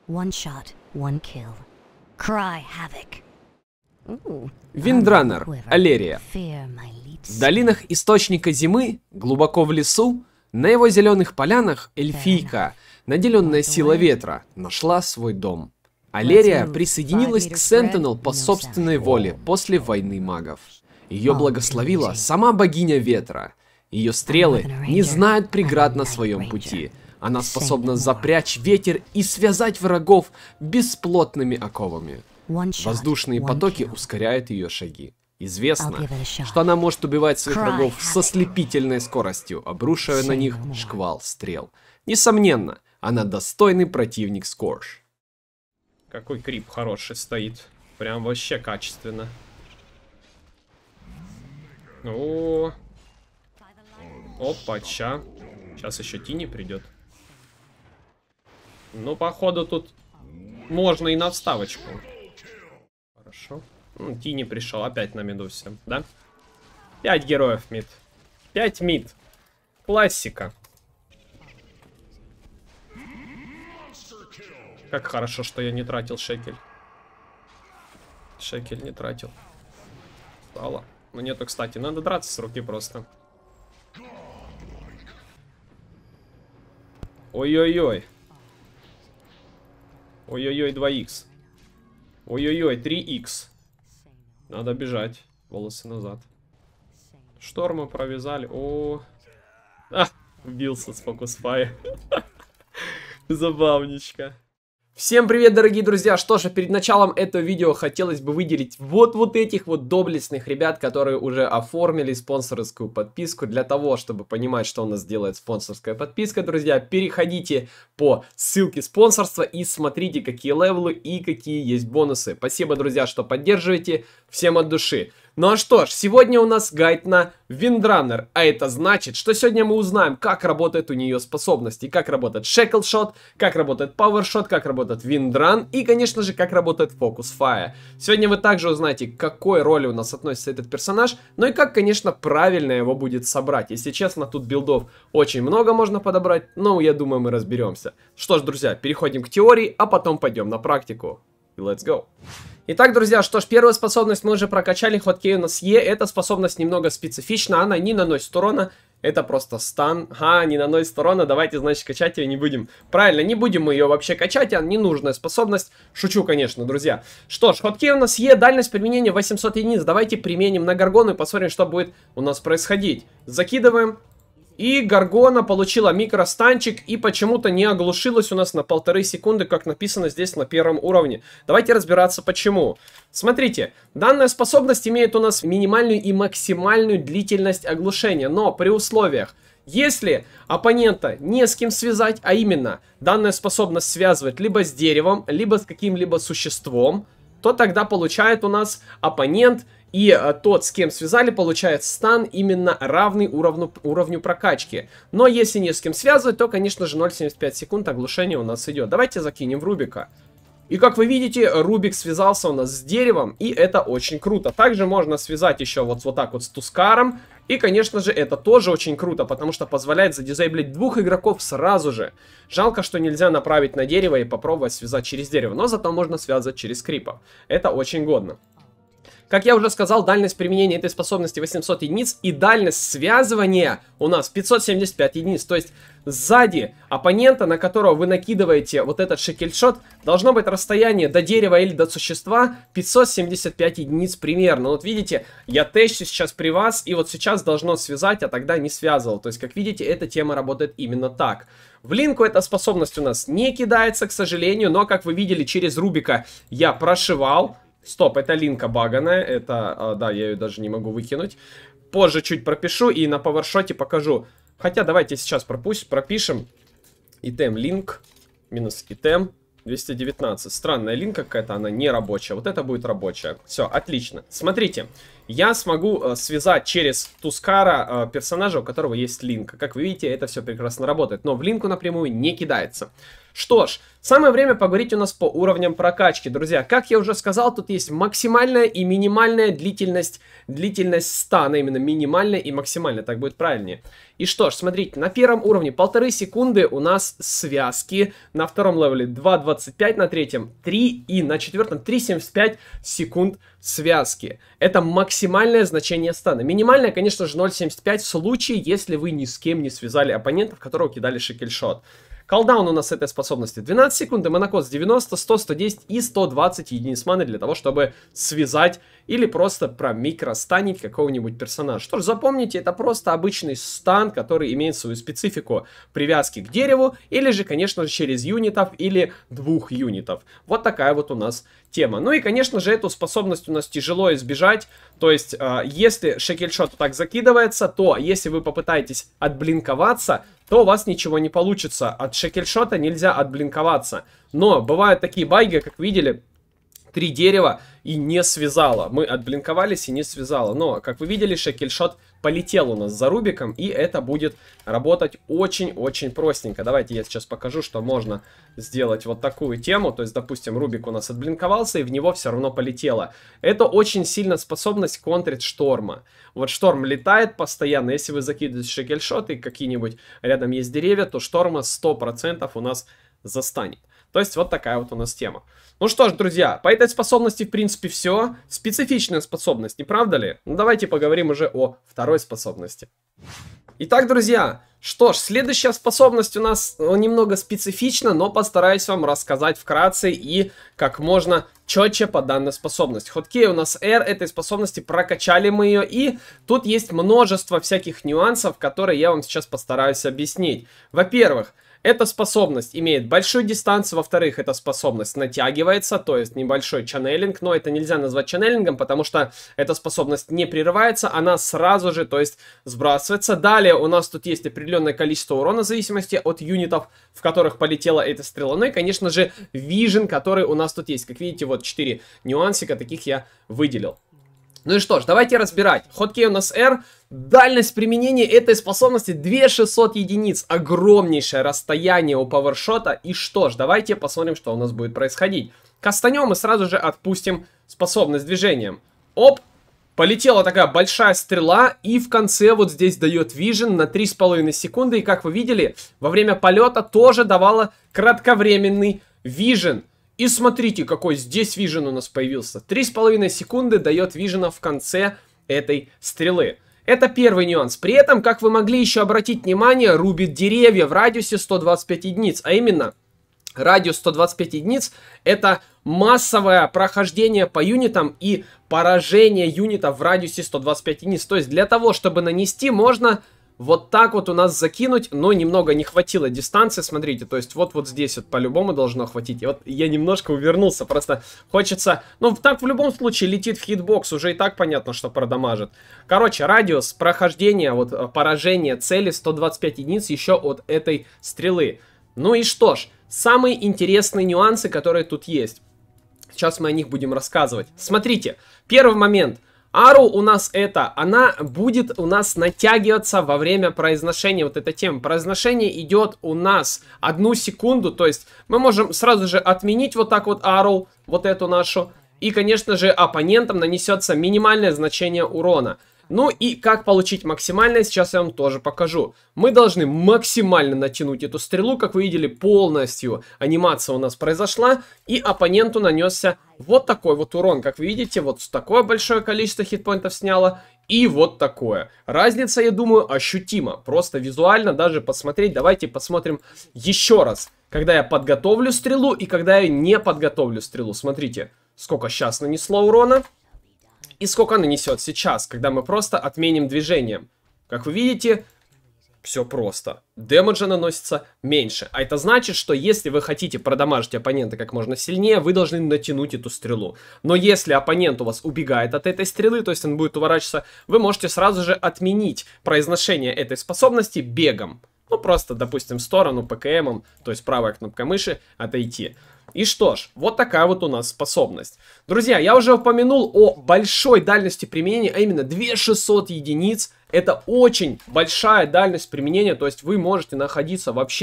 One shot, one kill. Cry havoc. Виндраннер, Алерия. В долинах Источника Зимы, глубоко в лесу, на его зеленых полянах эльфийка, наделенная силой ветра, нашла свой дом. Алерия присоединилась к Сентинел по собственной воле после войны магов. Ее благословила сама богиня ветра. Ее стрелы не знают преград на своем пути. Она способна запрячь ветер и связать врагов бесплотными оковами. Воздушные потоки ускоряют ее шаги. Известно, что она может убивать своих врагов с ослепительной скоростью, обрушивая на них шквал стрел. Несомненно, она достойный противник Скорж. Какой крип хороший стоит. Прям вообще качественно. О, опача. Сейчас еще Тини придет. Ну, походу, тут можно и на вставочку. Хорошо. Тини пришел опять на миду всем, да? 5 героев мид. 5 мид. Классика. Как хорошо, что я не тратил шекель. Шекель не тратил. Стало. Ну нету, кстати, надо драться с руки просто. Ой-ой-ой. Ой-ой-ой, 2х. Ой-ой-ой, 3х. Надо бежать. Волосы назад. Шторма провязали. О. Вбился с фокус-фая. Забавничка. Всем привет, дорогие друзья! Что же, перед началом этого видео хотелось бы выделить вот этих вот доблестных ребят, которые уже оформили спонсорскую подписку. Для того, чтобы понимать, что у нас делает спонсорская подписка, друзья, переходите по ссылке спонсорства и смотрите, какие левелы и какие есть бонусы. Спасибо, друзья, что поддерживаете. Всем от души. Ну а что ж, сегодня у нас гайд на Виндраннер, а это значит, что сегодня мы узнаем, как работает у нее способности, как работает Shackle Shot, как работает Power Shot, как работает Виндран и, конечно же, как работает Focus Fire. Сегодня вы также узнаете, к какой роли у нас относится этот персонаж, ну и как, конечно, правильно его будет собрать. Если честно, тут билдов очень много можно подобрать, но я думаю, мы разберемся. Что ж, друзья, переходим к теории, а потом пойдем на практику. И let's go! Итак, друзья, что ж, первую способность мы уже прокачали, хоткей у нас Е. Эта способность немного специфична, она не наносит урона, это просто стан. Не наносит урона, давайте, значит, качать ее не будем. Правильно, не будем мы ее вообще качать, она ненужная способность. Шучу, конечно, друзья. Что ж, хоткей у нас Е, дальность применения 800 единиц. Давайте применим на Гаргону и посмотрим, что будет у нас происходить. Закидываем. И Гаргона получила микростанчик и почему-то не оглушилась у нас на 1,5 секунды, как написано здесь на первом уровне. Давайте разбираться почему. Смотрите, данная способность имеет у нас минимальную и максимальную длительность оглушения, но при условиях, если оппонента не с кем связать, а именно данная способность связывает либо с деревом, либо с каким-либо существом, то тогда получает у нас оппонент и тот, с кем связали, получает стан именно равный уровню прокачки. Но если не с кем связывать, то, конечно же, 0,75 секунд оглушения у нас идет. Давайте закинем в Рубика. И как вы видите, Рубик связался у нас с деревом, и это очень круто. Также можно связать еще вот так вот с Тускаром. И, конечно же, это тоже очень круто, потому что позволяет задизейблить 2 игроков сразу же. Жалко, что нельзя направить на дерево и попробовать связать через дерево, но зато можно связать через крипов. Это очень годно. Как я уже сказал, дальность применения этой способности 800 единиц и дальность связывания у нас 575 единиц. То есть сзади оппонента, на которого вы накидываете вот этот шекельшот, должно быть расстояние до дерева или до существа 575 единиц примерно. Вот видите, я тещу сейчас при вас, и вот сейчас должно связать, а тогда не связывал. То есть, как видите, эта тема работает именно так. В линку эта способность у нас не кидается, к сожалению, но, как вы видели, через Рубика я прошивал. Стоп, это линка баганая, это, да, я ее даже не могу выкинуть. Позже чуть пропишу и на павершоте покажу. Хотя давайте сейчас пропишем. Item link, минус item 219. Странная линка какая-то, она не рабочая. Вот это будет рабочая. Все, отлично. Смотрите, я смогу связать через Тускара персонажа, у которого есть линка. Как вы видите, это все прекрасно работает. Но в линку напрямую не кидается. Что ж, самое время поговорить у нас по уровням прокачки, друзья. Как я уже сказал, тут есть максимальная и минимальная длительность стана, именно минимальная и максимальная, так будет правильнее. И что ж, смотрите, на первом уровне 1,5 секунды у нас связки, на втором левеле 2,25, на третьем 3 и на четвертом 3,75 секунд связки. Это максимальное значение стана. Минимальное, конечно же, 0,75 в случае, если вы ни с кем не связали оппонентов, которого кидали шекельшот. Колдаун у нас этой способности 12 секунд, и монокод с 90, 100, 110 и 120 единиц маны для того, чтобы связать или просто промикростанить какого-нибудь персонажа. Что ж, запомните, это просто обычный стан, который имеет свою специфику привязки к дереву, или же, конечно же, через юнитов или 2 юнитов. Вот такая вот у нас тема. Ну и, конечно же, эту способность у нас тяжело избежать. То есть, если шекельшот так закидывается, то если вы попытаетесь отблинковаться, то у вас ничего не получится. От шекельшота нельзя отблинковаться. Но бывают такие баги, как видели, 3 дерева и не связало. Мы отблинковались и не связало. Но, как вы видели, шекельшот полетел у нас за Рубиком, и это будет работать очень-очень простенько. Давайте я сейчас покажу, что можно сделать вот такую тему. То есть, допустим, Рубик у нас отблинковался, и в него все равно полетело. Это очень сильно способность контрить шторма. Вот шторм летает постоянно. Если вы закидываете шекельшот и какие-нибудь рядом есть деревья, то шторма 100% у нас застанет. То есть вот такая вот у нас тема. Ну что ж, друзья, по этой способности в принципе все. Специфичная способность, не правда ли? Ну давайте поговорим уже о второй способности. Итак, друзья, что ж, следующая способность у нас немного специфична, но постараюсь вам рассказать вкратце и как можно четче по данной способности. Хоткей у нас R этой способности, прокачали мы ее, и тут есть множество всяких нюансов, которые я вам сейчас постараюсь объяснить. Во-первых, эта способность имеет большую дистанцию, во-вторых, эта способность натягивается, то есть небольшой чаннелинг, но это нельзя назвать чаннелингом, потому что эта способность не прерывается, она сразу же, то есть сбрасывается. Далее у нас тут есть определенное количество урона в зависимости от юнитов, в которых полетела эта стрела. Ну и, конечно же, Vision, который у нас тут есть. Как видите, вот 4 нюансика таких я выделил. Ну и что ж, давайте разбирать. Хоткей у нас R. Дальность применения этой способности 2600 единиц. Огромнейшее расстояние у павершота. И что ж, давайте посмотрим, что у нас будет происходить. Кастанем и сразу же отпустим способность движением. Оп! Полетела такая большая стрела, и в конце вот здесь дает Vision на 3,5 секунды. И как вы видели, во время полета тоже давала кратковременный Vision. И смотрите, какой здесь Vision у нас появился. 3,5 секунды дает Vision в конце этой стрелы. Это первый нюанс. При этом, как вы могли еще обратить внимание, рубит деревья в радиусе 125 единиц. А именно, радиус 125 единиц — это массовое прохождение по юнитам и поражение юнитов в радиусе 125 единиц. То есть, для того, чтобы нанести, можно вот так вот у нас закинуть, но немного не хватило дистанции, смотрите, то есть вот здесь вот по-любому должно хватить. И вот я немножко увернулся, просто хочется, ну так в любом случае летит в хитбокс, уже и так понятно, что продамажит. Короче, радиус прохождения, вот поражения цели 125 единиц еще от этой стрелы. Ну и что ж, самые интересные нюансы, которые тут есть. Сейчас мы о них будем рассказывать. Смотрите, первый момент. Ару у нас она будет у нас натягиваться во время произношения вот этой темы. Произношение идет у нас 1 секунду, то есть мы можем сразу же отменить вот так вот Ару, вот эту нашу. И, конечно же, оппонентам нанесется минимальное значение урона. Ну и как получить максимальное, сейчас я вам тоже покажу. Мы должны максимально натянуть эту стрелу, как вы видели, полностью анимация у нас произошла, и оппоненту нанесся вот такой вот урон. Как вы видите, вот такое большое количество хитпоинтов сняло, и вот такое. Разница, я думаю, ощутима. Просто визуально даже посмотреть. Давайте посмотрим еще раз. Когда я подготовлю стрелу и когда я не подготовлю стрелу. Смотрите, сколько сейчас нанесло урона. И сколько нанесет сейчас, когда мы просто отменим движением. Как вы видите, все просто. Дэмэджа наносится меньше. А это значит, что если вы хотите продамажить оппонента как можно сильнее, вы должны натянуть эту стрелу. Но если оппонент у вас убегает от этой стрелы, то есть он будет уворачиваться, вы можете сразу же отменить произношение этой способности бегом. Ну, просто, допустим, в сторону ПКМом, то есть правая кнопка мыши, отойти. И что ж, вот такая вот у нас способность. Друзья, я уже упомянул о большой дальности применения, а именно 2600 единиц. Это очень большая дальность применения, то есть вы можете находиться вообще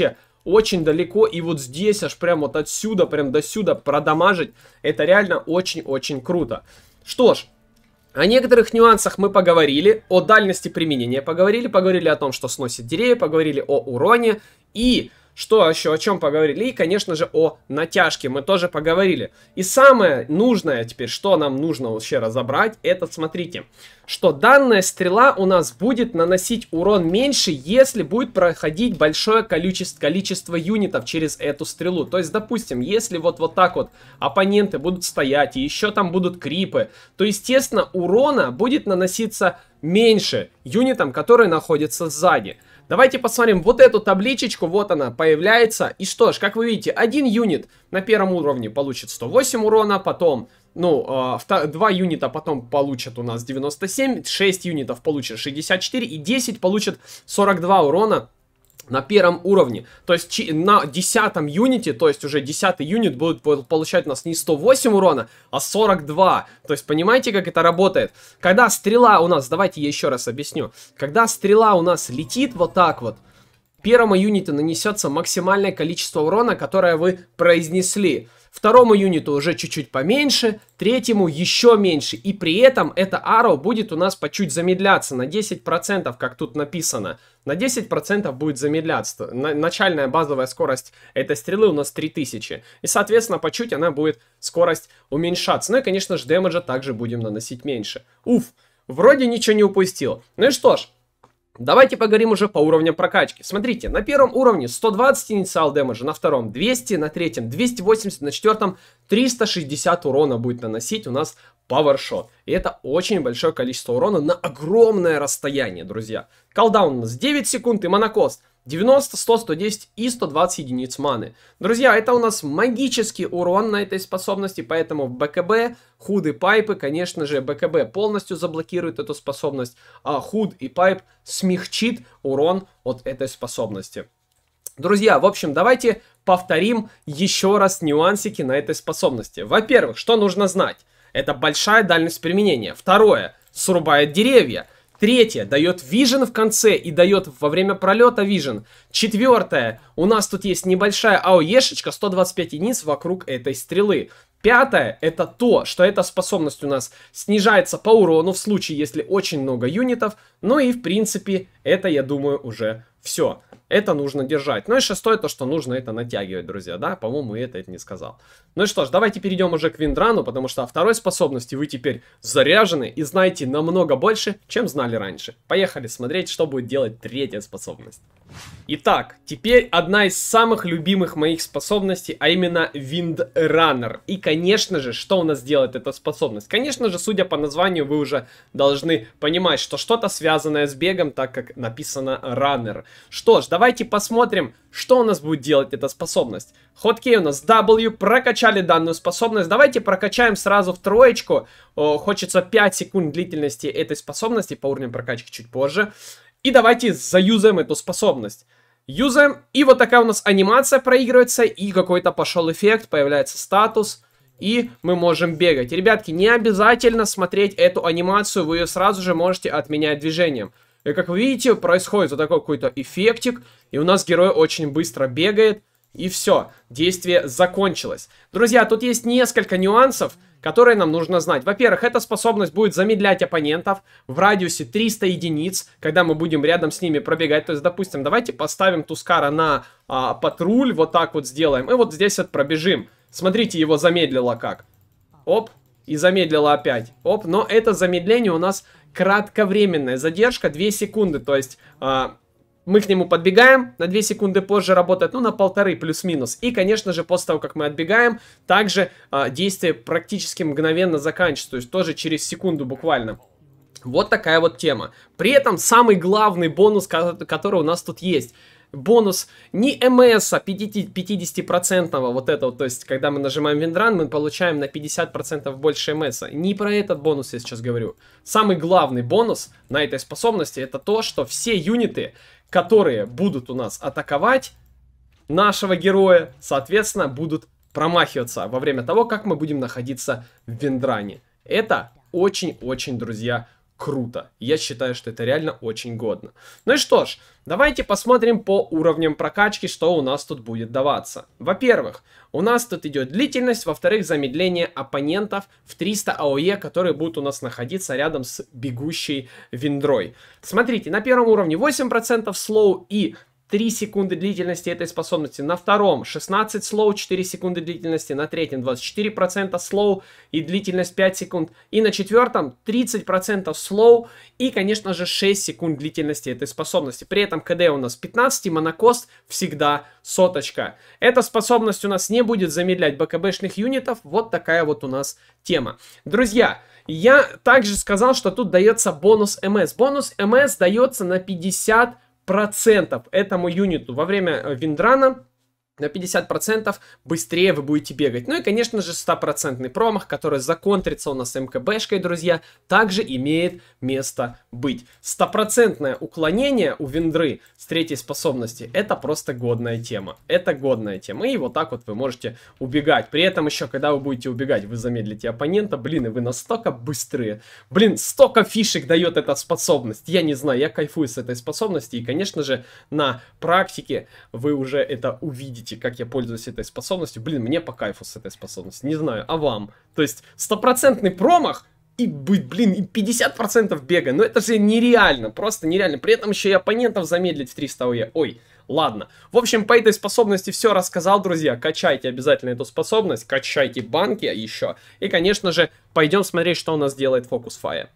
очень далеко, и вот здесь аж прям вот отсюда, прям до сюда продамажить, это реально очень-очень круто. Что ж, о некоторых нюансах мы поговорили, о дальности применения поговорили о том, что сносит деревья, поговорили о уроне и... Что еще, о чем поговорили? И, конечно же, о натяжке мы тоже поговорили. И самое нужное теперь, что нам нужно вообще разобрать, это, смотрите, что данная стрела у нас будет наносить урон меньше, если будет проходить большое количество юнитов через эту стрелу. То есть, допустим, если вот так вот оппоненты будут стоять, и еще там будут крипы, то, естественно, урона будет наноситься меньше юнитам, которые находятся сзади. Давайте посмотрим вот эту табличечку, вот она появляется. И что ж, как вы видите, один юнит на первом уровне получит 108 урона, потом, 2 юнита потом получат у нас 97, 6 юнитов получат 64 и 10 получат 42 урона на первом уровне. То есть на 10-м юните, то есть уже 10-й юнит будет получать у нас не 108 урона, а 42. То есть понимаете, как это работает? Когда стрела у нас, давайте я еще раз объясню. Когда стрела у нас летит вот так вот, первому юниту нанесется максимальное количество урона, которое вы произнесли. Второму юниту уже чуть-чуть поменьше, третьему еще меньше. И при этом эта arrow будет у нас по чуть замедляться на 10%, как тут написано. На 10% будет замедляться. Начальная базовая скорость этой стрелы у нас 3000. И, соответственно, по чуть она будет скорость уменьшаться. Ну и, конечно же, дэмэджа также будем наносить меньше. Уф, вроде ничего не упустил. Ну и что ж. Давайте поговорим уже по уровням прокачки. Смотрите, на первом уровне 120 инициал дэмэджа, на втором 200, на третьем 280, на четвертом 360 урона будет наносить у нас пауэршот. И это очень большое количество урона на огромное расстояние, друзья. Колдаун у нас 9 секунд и монокост 90, 100, 110 и 120 единиц маны. Друзья, это у нас магический урон на этой способности, поэтому в БКБ худ и пайпы, конечно же, БКБ полностью заблокирует эту способность, а худ и пайп смягчит урон от этой способности. Друзья, в общем, давайте повторим еще раз нюансики на этой способности. Во-первых, что нужно знать? Это большая дальность применения. Второе, срубает деревья. Третье, дает вижен в конце и дает во время пролета вижен. Четвертое, у нас тут есть небольшая АОЕшечка, 125 единиц вокруг этой стрелы. Пятое, это то, что эта способность у нас снижается по урону в случае, если очень много юнитов. Ну и в принципе, это, я думаю, уже все. Это нужно держать. Ну и шестое, то, что нужно это натягивать, друзья, да? По-моему, это не сказал. Ну и что ж, давайте перейдем уже к Виндрану, потому что о второй способности вы теперь заряжены и знаете намного больше, чем знали раньше. Поехали смотреть, что будет делать третья способность. Итак, теперь одна из самых любимых моих способностей, а именно Виндранер. И, конечно же, что у нас делает эта способность? Конечно же, судя по названию, вы уже должны понимать, что что-то связанное с бегом, так как написано Раннер. Что ж, давайте посмотрим, что у нас будет делать эта способность. Хоткей у нас W, прокачали данную способность. Давайте прокачаем сразу в троечку. Хочется 5 секунд длительности этой способности, по уровню прокачки чуть позже. И давайте заюзаем эту способность. Юзаем, и вот такая у нас анимация проигрывается, и какой-то пошел эффект, появляется статус, и мы можем бегать. Ребятки, не обязательно смотреть эту анимацию, вы ее сразу же можете отменять движением. И как вы видите, происходит вот такой какой-то эффектик, и у нас герой очень быстро бегает, и все, действие закончилось. Друзья, тут есть несколько нюансов, которые нам нужно знать. Во-первых, эта способность будет замедлять оппонентов в радиусе 300 единиц, когда мы будем рядом с ними пробегать. То есть, допустим, давайте поставим Тускара на патруль, вот так вот сделаем, и вот здесь вот пробежим. Смотрите, его замедлило как. Оп, и замедлило опять. Оп, но это замедление у нас кратковременная задержка, 2 секунды, то есть... мы к нему подбегаем, на 2 секунды позже работает, ну, на 1,5 плюс-минус. И, конечно же, после того, как мы отбегаем, также действие практически мгновенно заканчивается, то есть тоже через секунду буквально. Вот такая вот тема. При этом самый главный бонус, который у нас тут есть. Бонус не МС, а 50% вот это вот, то есть, когда мы нажимаем Виндран, мы получаем на 50% больше МС. Не про этот бонус я сейчас говорю. Самый главный бонус на этой способности, это то, что все юниты, которые будут у нас атаковать нашего героя, соответственно, будут промахиваться во время того, как мы будем находиться в Виндране. Это очень-очень, друзья, круто. Я считаю, что это реально очень годно. Ну и что ж, давайте посмотрим по уровням прокачки, что у нас тут будет даваться. Во-первых, у нас тут идет длительность, во-вторых, замедление оппонентов в 300 АОЕ, которые будут у нас находиться рядом с бегущей виндрой. Смотрите, на первом уровне 8% слоу и 3 секунды длительности этой способности, на втором 16 слоу, 4 секунды длительности, на третьем 24% слоу и длительность 5 секунд, и на четвертом 30% слоу и, конечно же, 6 секунд длительности этой способности. При этом КД у нас 15, монокост всегда соточка. Эта способность у нас не будет замедлять БКБшных юнитов, вот такая вот у нас тема. Друзья, я также сказал, что тут дается бонус МС. Бонус МС дается на 50% этому юниту во время виндрана. На 50% быстрее вы будете бегать. Ну и, конечно же, 100% промах, который законтрится у нас МКБшкой, друзья, также имеет место быть. 100% уклонение у виндры с третьей способности, это просто годная тема. Это годная тема. И вот так вот вы можете убегать. При этом еще, когда вы будете убегать, вы замедлите оппонента. Блин, и вы настолько быстрые. Блин, столько фишек дает эта способность. Я не знаю, я кайфую с этой способности. И, конечно же, на практике вы уже это увидите, как я пользуюсь этой способностью. Блин, мне по кайфу с этой способностью. Не знаю, а вам? То есть 100% промах и, блин, и 50% бега. Ну это же нереально, просто нереально. При этом еще и оппонентов замедлить в 300 ОЕ. Ой, ладно. В общем, по этой способности все рассказал, друзья. Качайте обязательно эту способность, качайте банки еще. И, конечно же, пойдем смотреть, что у нас делает Focus Fire.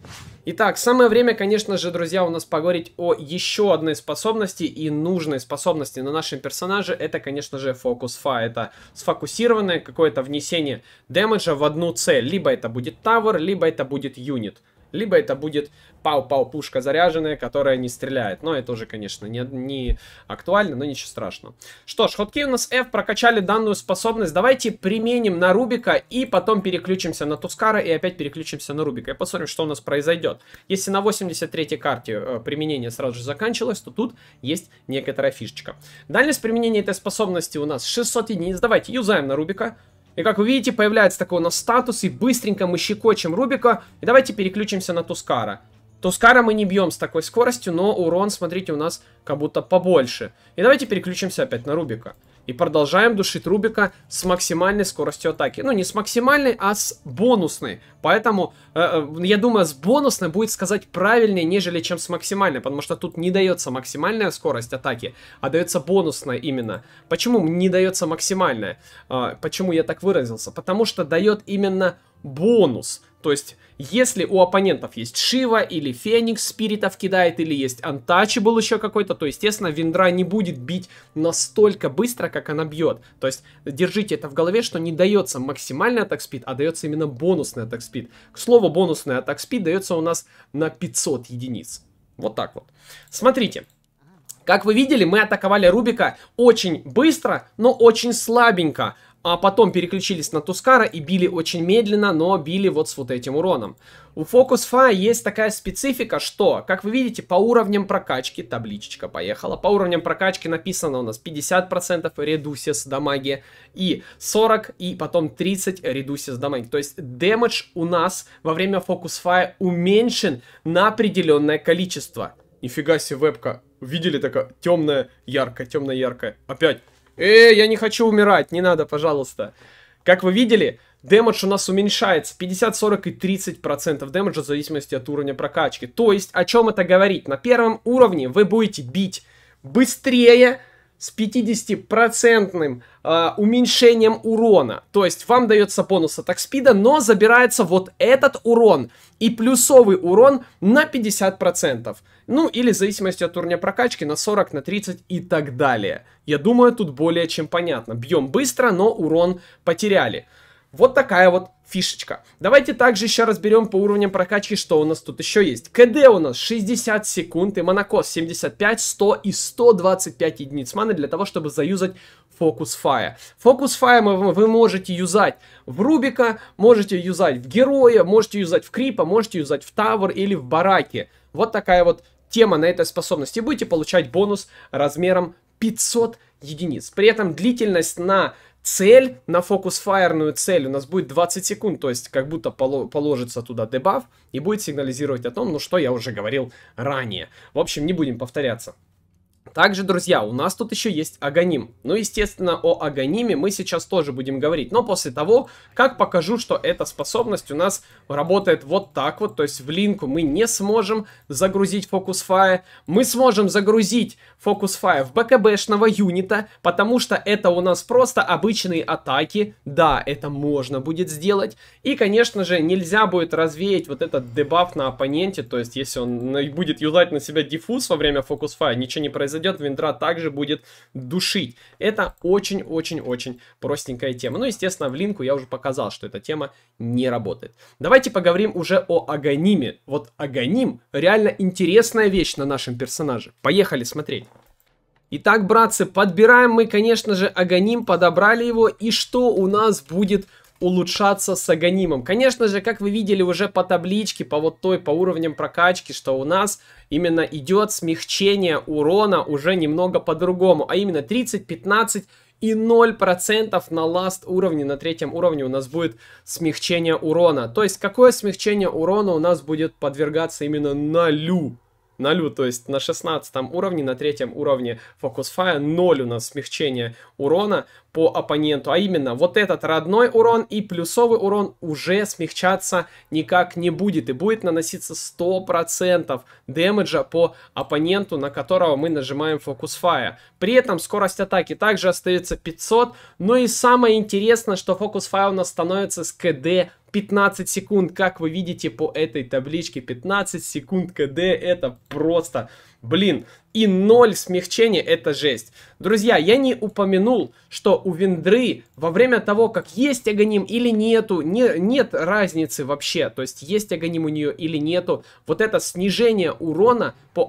Итак, самое время, конечно же, друзья, у нас поговорить о еще одной способности и нужной способности на нашем персонаже. Это, конечно же, Focus Fire. Это сфокусированное какое-то внесение дэмэджа в одну цель. Либо это будет Tower, либо это будет юнит. Либо это будет пау-пау пушка заряженная, которая не стреляет. Но это уже, конечно, не актуально, но ничего страшного. Что ж, ходки у нас F прокачали данную способность. Давайте применим на Рубика и потом переключимся на Тускара и опять переключимся на Рубика. И посмотрим, что у нас произойдет. Если на 83-й карте применение сразу же заканчивалось, то тут есть некоторая фишечка. Дальность применения этой способности у нас 600 единиц. Давайте юзаем на Рубика. И как вы видите, появляется такой у нас статус, и быстренько мы щекочем Рубика. И давайте переключимся на Тускара. Тускара мы не бьем с такой скоростью, но урон, смотрите, у нас как будто побольше. И давайте переключимся опять на Рубика. И продолжаем душить Рубика с максимальной скоростью атаки. Ну, не с максимальной, а с бонусной. Поэтому, я думаю, с бонусной будет сказать правильнее, нежели чем с максимальной. Потому что тут не дается максимальная скорость атаки, а дается бонусная именно. Почему не дается максимальная? Почему я так выразился? Потому что дает именно бонус. То есть, если у оппонентов есть Шива или Феникс спиритов кидает, или есть Untouchable еще какой-то, то, естественно, виндра не будет бить настолько быстро, как она бьет. То есть, держите это в голове, что не дается максимальный атак спид, а дается именно бонусный атак спид. К слову, бонусный атак спид дается у нас на 500 единиц. Вот так вот. Смотрите. Как вы видели, мы атаковали Рубика очень быстро, но очень слабенько. А потом переключились на Тускара и били очень медленно, но били вот с вот этим уроном. У Focus Fire есть такая специфика, что, как вы видите, по уровням прокачки, табличечка поехала, по уровням прокачки написано у нас 50% редусис дамаги, и 40, и потом 30 редусис дамаги. То есть дэмэдж у нас во время Focus Fire уменьшен на определенное количество. Нифига себе вебка. Видели, такая темная, яркая. Опять. Я не хочу умирать, не надо, пожалуйста. Как вы видели, дэмэдж у нас уменьшается 50, 40 и 30% дэмэджа в зависимости от уровня прокачки. То есть, о чем это говорит? На первом уровне вы будете бить быстрее, с 50% уменьшением урона. То есть вам дается бонус атак спида, но забирается вот этот урон и плюсовый урон на 50%. Ну или в зависимости от уровня прокачки на 40, на 30 и так далее. Я думаю, тут более чем понятно. Бьем быстро, но урон потеряли. Вот такая вот фишечка. Давайте также еще разберем по уровням прокачки, что у нас тут еще есть. КД у нас 60 секунд и монокос 75, 100 и 125 единиц маны для того, чтобы заюзать Focus Fire. Focus Fire вы можете юзать в Рубика, можете юзать в Героя, можете юзать в Крипа, можете юзать в Тавер или в Бараке. Вот такая вот тема на этой способности. Будете получать бонус размером 500 единиц. При этом длительность на цель на фокус-файерную цель у нас будет 20 секунд, то есть как будто положится туда дебаф и будет сигнализировать о том, ну что я уже говорил ранее. В общем, не будем повторяться. Также, друзья, у нас тут еще есть Аганим. Ну, естественно, о Аганиме мы сейчас тоже будем говорить. Но после того, как покажу, что эта способность у нас работает вот так вот. То есть в линку мы не сможем загрузить Focus-Fire. Мы сможем загрузить Focus-Fire в БКБшного юнита, потому что это у нас просто обычные атаки. Да, это можно будет сделать. И, конечно же, нельзя будет развеять вот этот дебаф на оппоненте. То есть, если он будет юзать на себя диффуз во время Focus-Fire, ничего не произойдет. Виндра также будет душить. Это очень-очень-очень простенькая тема. Ну, естественно, в линку я уже показал, что эта тема не работает. Давайте поговорим уже о Аганиме. Вот Аганим реально интересная вещь на нашем персонаже. Поехали смотреть. Итак, братцы, подбираем мы, конечно же, Аганим, подобрали его. И что у нас будет улучшаться с Аганимом? Конечно же, как вы видели уже по табличке, по уровням прокачки, что у нас именно идет смягчение урона уже немного по-другому. А именно 30, 15 и 0% на ласт уровне, на 3-м уровне у нас будет смягчение урона. То есть, какое смягчение урона у нас будет подвергаться именно нулю? То есть на 16 уровне, на 3 уровне Focus-Fire 0 у нас смягчение урона по оппоненту. А именно, вот этот родной урон и плюсовый урон уже смягчаться никак не будет. И будет наноситься 100% дэмэджа по оппоненту, на которого мы нажимаем Focus-Fire. При этом скорость атаки также остается 500. Но и самое интересное, что Focus-Fire у нас становится с КД 15 секунд, как вы видите по этой табличке, 15 секунд КД, это просто, блин, и 0 смягчения, это жесть. Друзья, я не упомянул, что у Виндры во время того, как есть Аганим или нету, нет разницы вообще, то есть есть Аганим у нее или нету, вот это снижение урона по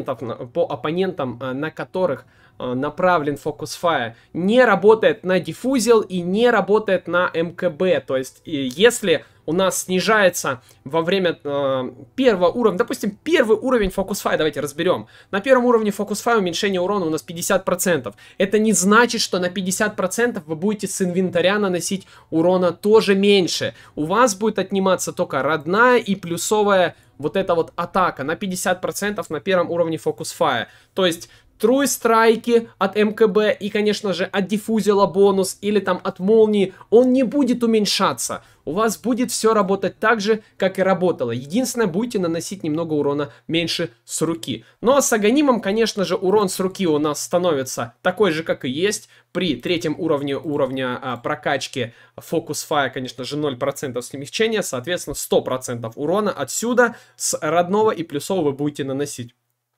оппонентам, на которых направлен Focus-Fire, не работает на диффузил и не работает на МКБ. То есть, если у нас снижается во время первого уровня, допустим, первый уровень Focus-Fire, давайте разберем. На первом уровне Focus-Fire уменьшение урона у нас 50%. Это не значит, что на 50% вы будете с инвентаря наносить урона тоже меньше. У вас будет отниматься только родная и плюсовая вот эта вот атака на 50% на первом уровне Focus-Fire. То есть True страйки от МКБ и, конечно же, от диффузила бонус или там от молнии, он не будет уменьшаться. У вас будет все работать так же, как и работало. Единственное, будете наносить немного урона меньше с руки. Ну а с Аганимом, конечно же, урон с руки у нас становится такой же, как и есть. При 3-м уровне прокачки Focus-Fire, конечно же, 0% смягчения, соответственно, 100% урона отсюда с родного и плюсового вы будете наносить.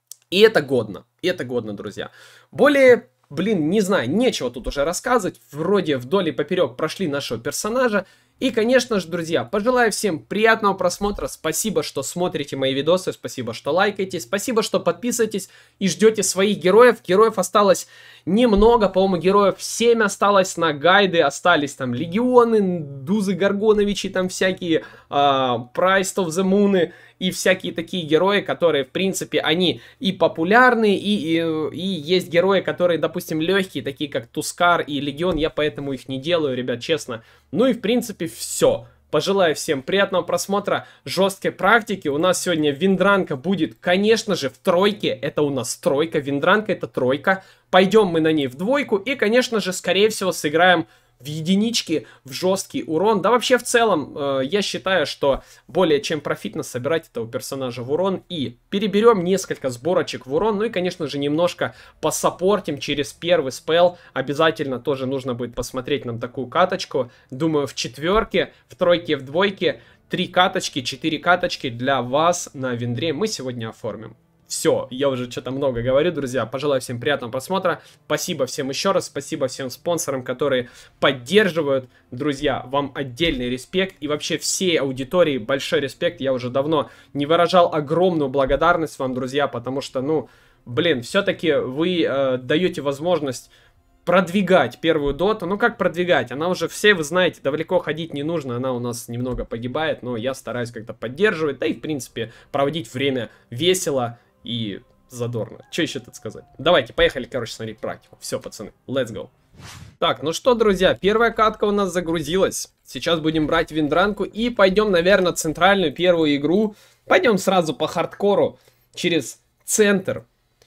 И это годно, друзья. Более, блин, не знаю, нечего тут уже рассказывать. Вроде вдоль и поперек прошли нашего персонажа. И, конечно же, друзья, пожелаю всем приятного просмотра. Спасибо, что смотрите мои видосы, спасибо, что лайкаете, спасибо, что подписываетесь и ждете своих героев. Героев осталось немного, по-моему, героев 7 осталось на гайды, остались там Легионы, Дузы Горгоновичи, там всякие Price of the Moon и всякие такие герои, которые, в принципе, они и популярны, и есть герои, которые, допустим, легкие, такие как Тускар и Легион, я поэтому их не делаю, ребят, честно. Ну и, в принципе, все. Пожелаю всем приятного просмотра, жесткой практики. У нас сегодня Виндранка будет, конечно же, в тройке. Это у нас тройка. Виндранка это тройка. Пойдем мы на ней в двойку. И, конечно же, скорее всего, сыграем в единички, в жесткий урон. Да вообще в целом, я считаю, что более чем профитно собирать этого персонажа в урон. И переберем несколько сборочек в урон. Ну и, конечно же, немножко посаппортим через первый спел. Обязательно тоже нужно будет посмотреть нам такую каточку. Думаю, в четверке, в тройке, в двойке 3 каточки, 4 каточки для вас на Виндре мы сегодня оформим. Все, я уже что-то много говорю, друзья. Пожелаю всем приятного просмотра. Спасибо всем еще раз. Спасибо всем спонсорам, которые поддерживают. Друзья, вам отдельный респект. И вообще всей аудитории большой респект. Я уже давно не выражал огромную благодарность вам, друзья. Потому что, ну, блин, все-таки вы даете возможность продвигать первую доту. Ну, как продвигать? Она уже, все вы знаете, далеко ходить не нужно. Она у нас немного погибает. Но я стараюсь как-то поддерживать. Да и, в принципе, проводить время весело и задорно. Что еще тут сказать? Давайте, поехали, короче, смотреть практику. Все, пацаны, let's go. Так, ну что, друзья, первая катка у нас загрузилась. Сейчас будем брать виндранку и пойдем, наверное, центральную первую игру. Пойдем сразу по хардкору через центр.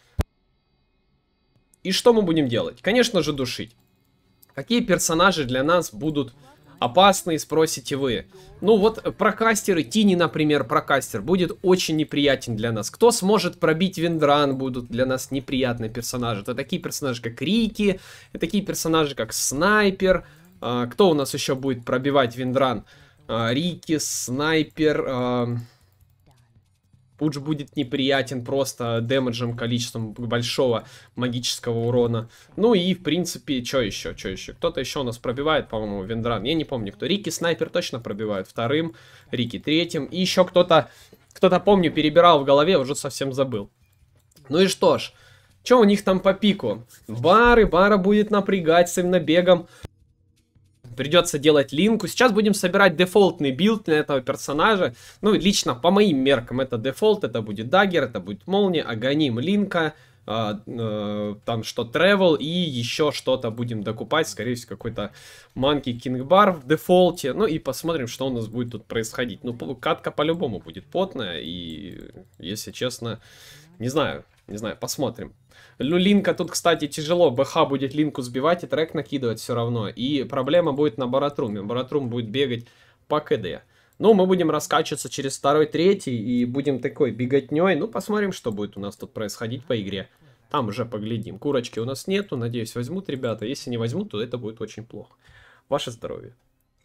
И что мы будем делать? Конечно же, душить. Какие персонажи для нас будут опасные, спросите вы. Ну вот, прокастеры, Тини, например, прокастер, будет очень неприятен для нас. Кто сможет пробить виндран, будут для нас неприятные персонажи. Это такие персонажи, как Рики, это такие персонажи, как Снайпер. Кто у нас еще будет пробивать виндран? Рики, Снайпер... Пудж будет неприятен просто дэмэджем, количеством большого магического урона. Ну и, в принципе, что еще? Кто-то еще у нас пробивает, по-моему, виндран. Я не помню, кто. Рики, Снайпер точно пробивают вторым, Рики третьим. И еще кто-то, помню, перебирал в голове, уже совсем забыл. Ну и что ж, что у них там по пику? Бара будет напрягать с именно бегом. Придется делать линку. Сейчас будем собирать дефолтный билд для этого персонажа. Ну, лично по моим меркам это дефолт. Это будет даггер, это будет молния, агоним, линка. Там что, тревел и еще что-то будем докупать. Скорее всего, какой-то манки кингбар в дефолте. Ну и посмотрим, что у нас будет тут происходить. Ну, катка по-любому будет потная. И, если честно, не знаю, посмотрим. Линка тут, кстати, тяжело. БХ будет линку сбивать и трек накидывать все равно. И проблема будет на Баратруме. Баратрум будет бегать по КД. Ну, мы будем раскачиваться через второй, третий. И будем такой беготней. Ну, посмотрим, что будет у нас тут происходить по игре. Там уже поглядим. Курочки у нас нету. Надеюсь, возьмут ребята. Если не возьмут, то это будет очень плохо. Ваше здоровье.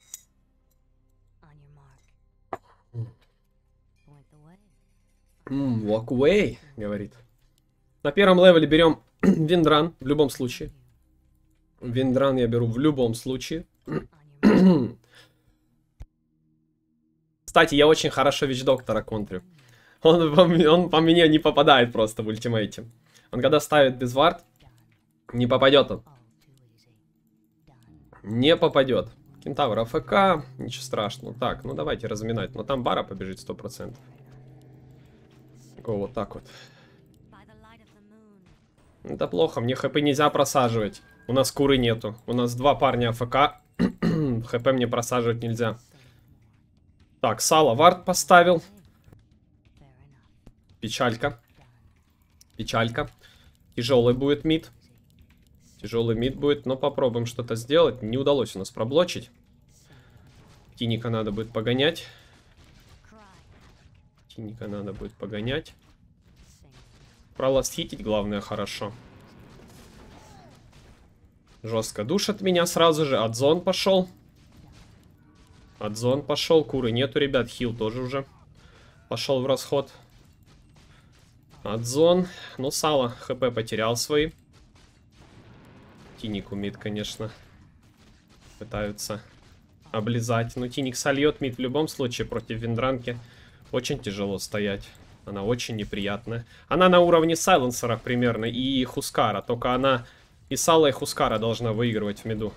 Walk away, говорит. На первом левеле берем виндран в любом случае. Виндран я беру в любом случае. Кстати, я очень хорошо Вич-доктора контрю. Он по мне не попадает просто в ультимейте. Он когда ставит без вард, не попадет он. Не попадет. Кентавр АФК, ничего страшного. Так, ну давайте разминать. Но там бара побежит 100%. Вот так вот. Это плохо, мне хп нельзя просаживать. У нас куры нету. У нас два парня АФК. Хп мне просаживать нельзя. Так, Сало вард поставил. Печалька. Печалька. Тяжелый будет мид. Тяжелый мид будет, но попробуем что-то сделать. Не удалось у нас проблочить. Тиника надо будет погонять. Тиника надо будет погонять. Проластхитить, главное, хорошо. Жестко душат меня сразу же. Адзон пошел. Адзон пошел. Куры нету, ребят. Хил тоже уже пошел в расход. Адзон. Ну, Сало хп потерял свои. Тинику мид, конечно, пытаются облизать. Но Тиник сольет мид в любом случае против виндранки. Очень тяжело стоять. Она очень неприятная. Она на уровне сайленсера примерно и Хускара. Только она и Сало, и Хускара должна выигрывать в миду.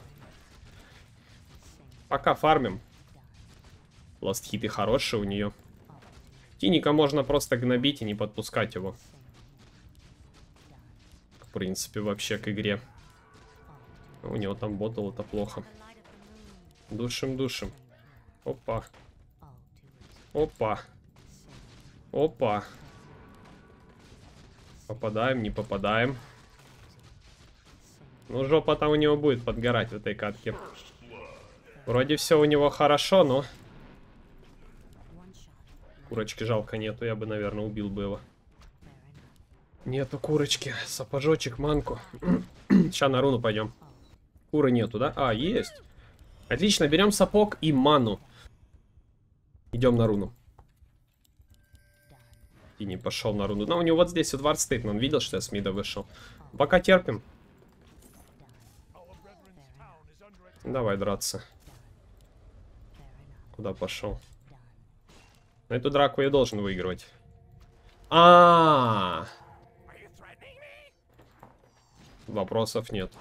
Пока фармим. Ластхиты хорошие у нее. Тиника можно просто гнобить и не подпускать его. В принципе, вообще к игре. У него там ботл, это плохо. Душим. Опа. Опа. Опа. Попадаем, не попадаем. Ну, жопа там у него будет подгорать в этой катке. Вроде все у него хорошо, но... Курочки жалко нету, я бы, наверное, убил бы его. Нету курочки. Сапожочек, манку. Сейчас на руну пойдем. Куры нету, да? А, есть. Отлично, берем сапог и ману. Идем на руну. И не пошел на руну. Но у него вот здесь вот вард стоит, но он видел, что я с мида вышел. Пока терпим. Давай драться. Куда пошел? На эту драку я должен выигрывать. Вопросов нет.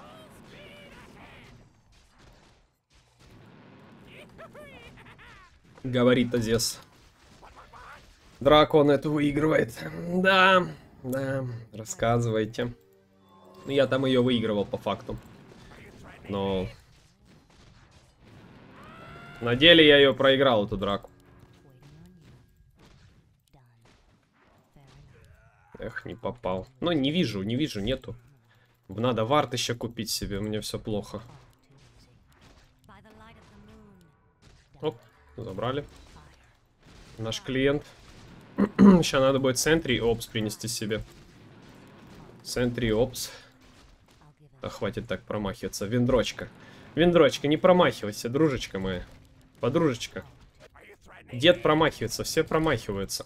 Говорит Азес. Дракон эту выигрывает. Да, рассказывайте. Я там ее выигрывал по факту. Но на деле я ее проиграл, эту драку. Эх, не попал. Но не вижу, нету. Надо вард еще купить себе, у меня все плохо. Оп, забрали. Наш клиент. Сейчас надо будет Сентри и Опс принести себе. Сентри и Опс. Да хватит так промахиваться. Виндрочка. Виндрочка, не промахивайся, дружечка моя. Подружечка. Дед промахивается, все промахиваются.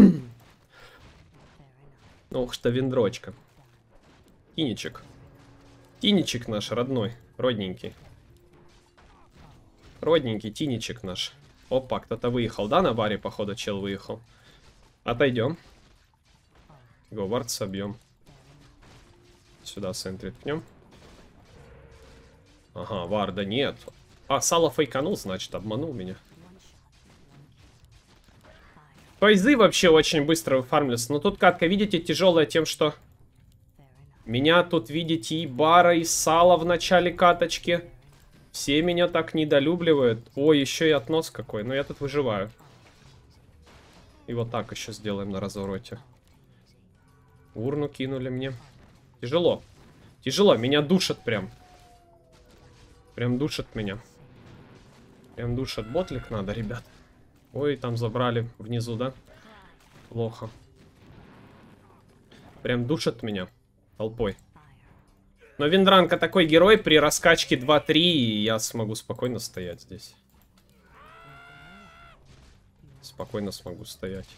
Ух, что виндрочка. Тиничек. Тиничек наш родной, родненький. Родненький тиничек наш. Опа, кто-то выехал, да, на баре, походу, чел выехал. Отойдем. Говард собьем. Сюда центре ткнем. Ага, варда нет. А, Сало фейканул, значит, обманул меня. Фейзы вообще очень быстро фармлятся. Но тут катка, видите, тяжелая тем, что... Меня тут, видите, и Бара, и Сало в начале каточки. Все меня так недолюбливают. Ой, еще и относ какой. Но я тут выживаю. И вот так еще сделаем на развороте. Урну кинули мне. Тяжело. Тяжело. Меня душат прям. Прям душат меня. Прям душат. Ботлик надо, ребят. Ой, там забрали внизу, да? Плохо. Прям душат меня. Толпой. Но Виндранка такой герой, при раскачке 2-3, и я смогу спокойно стоять здесь. Спокойно смогу стоять.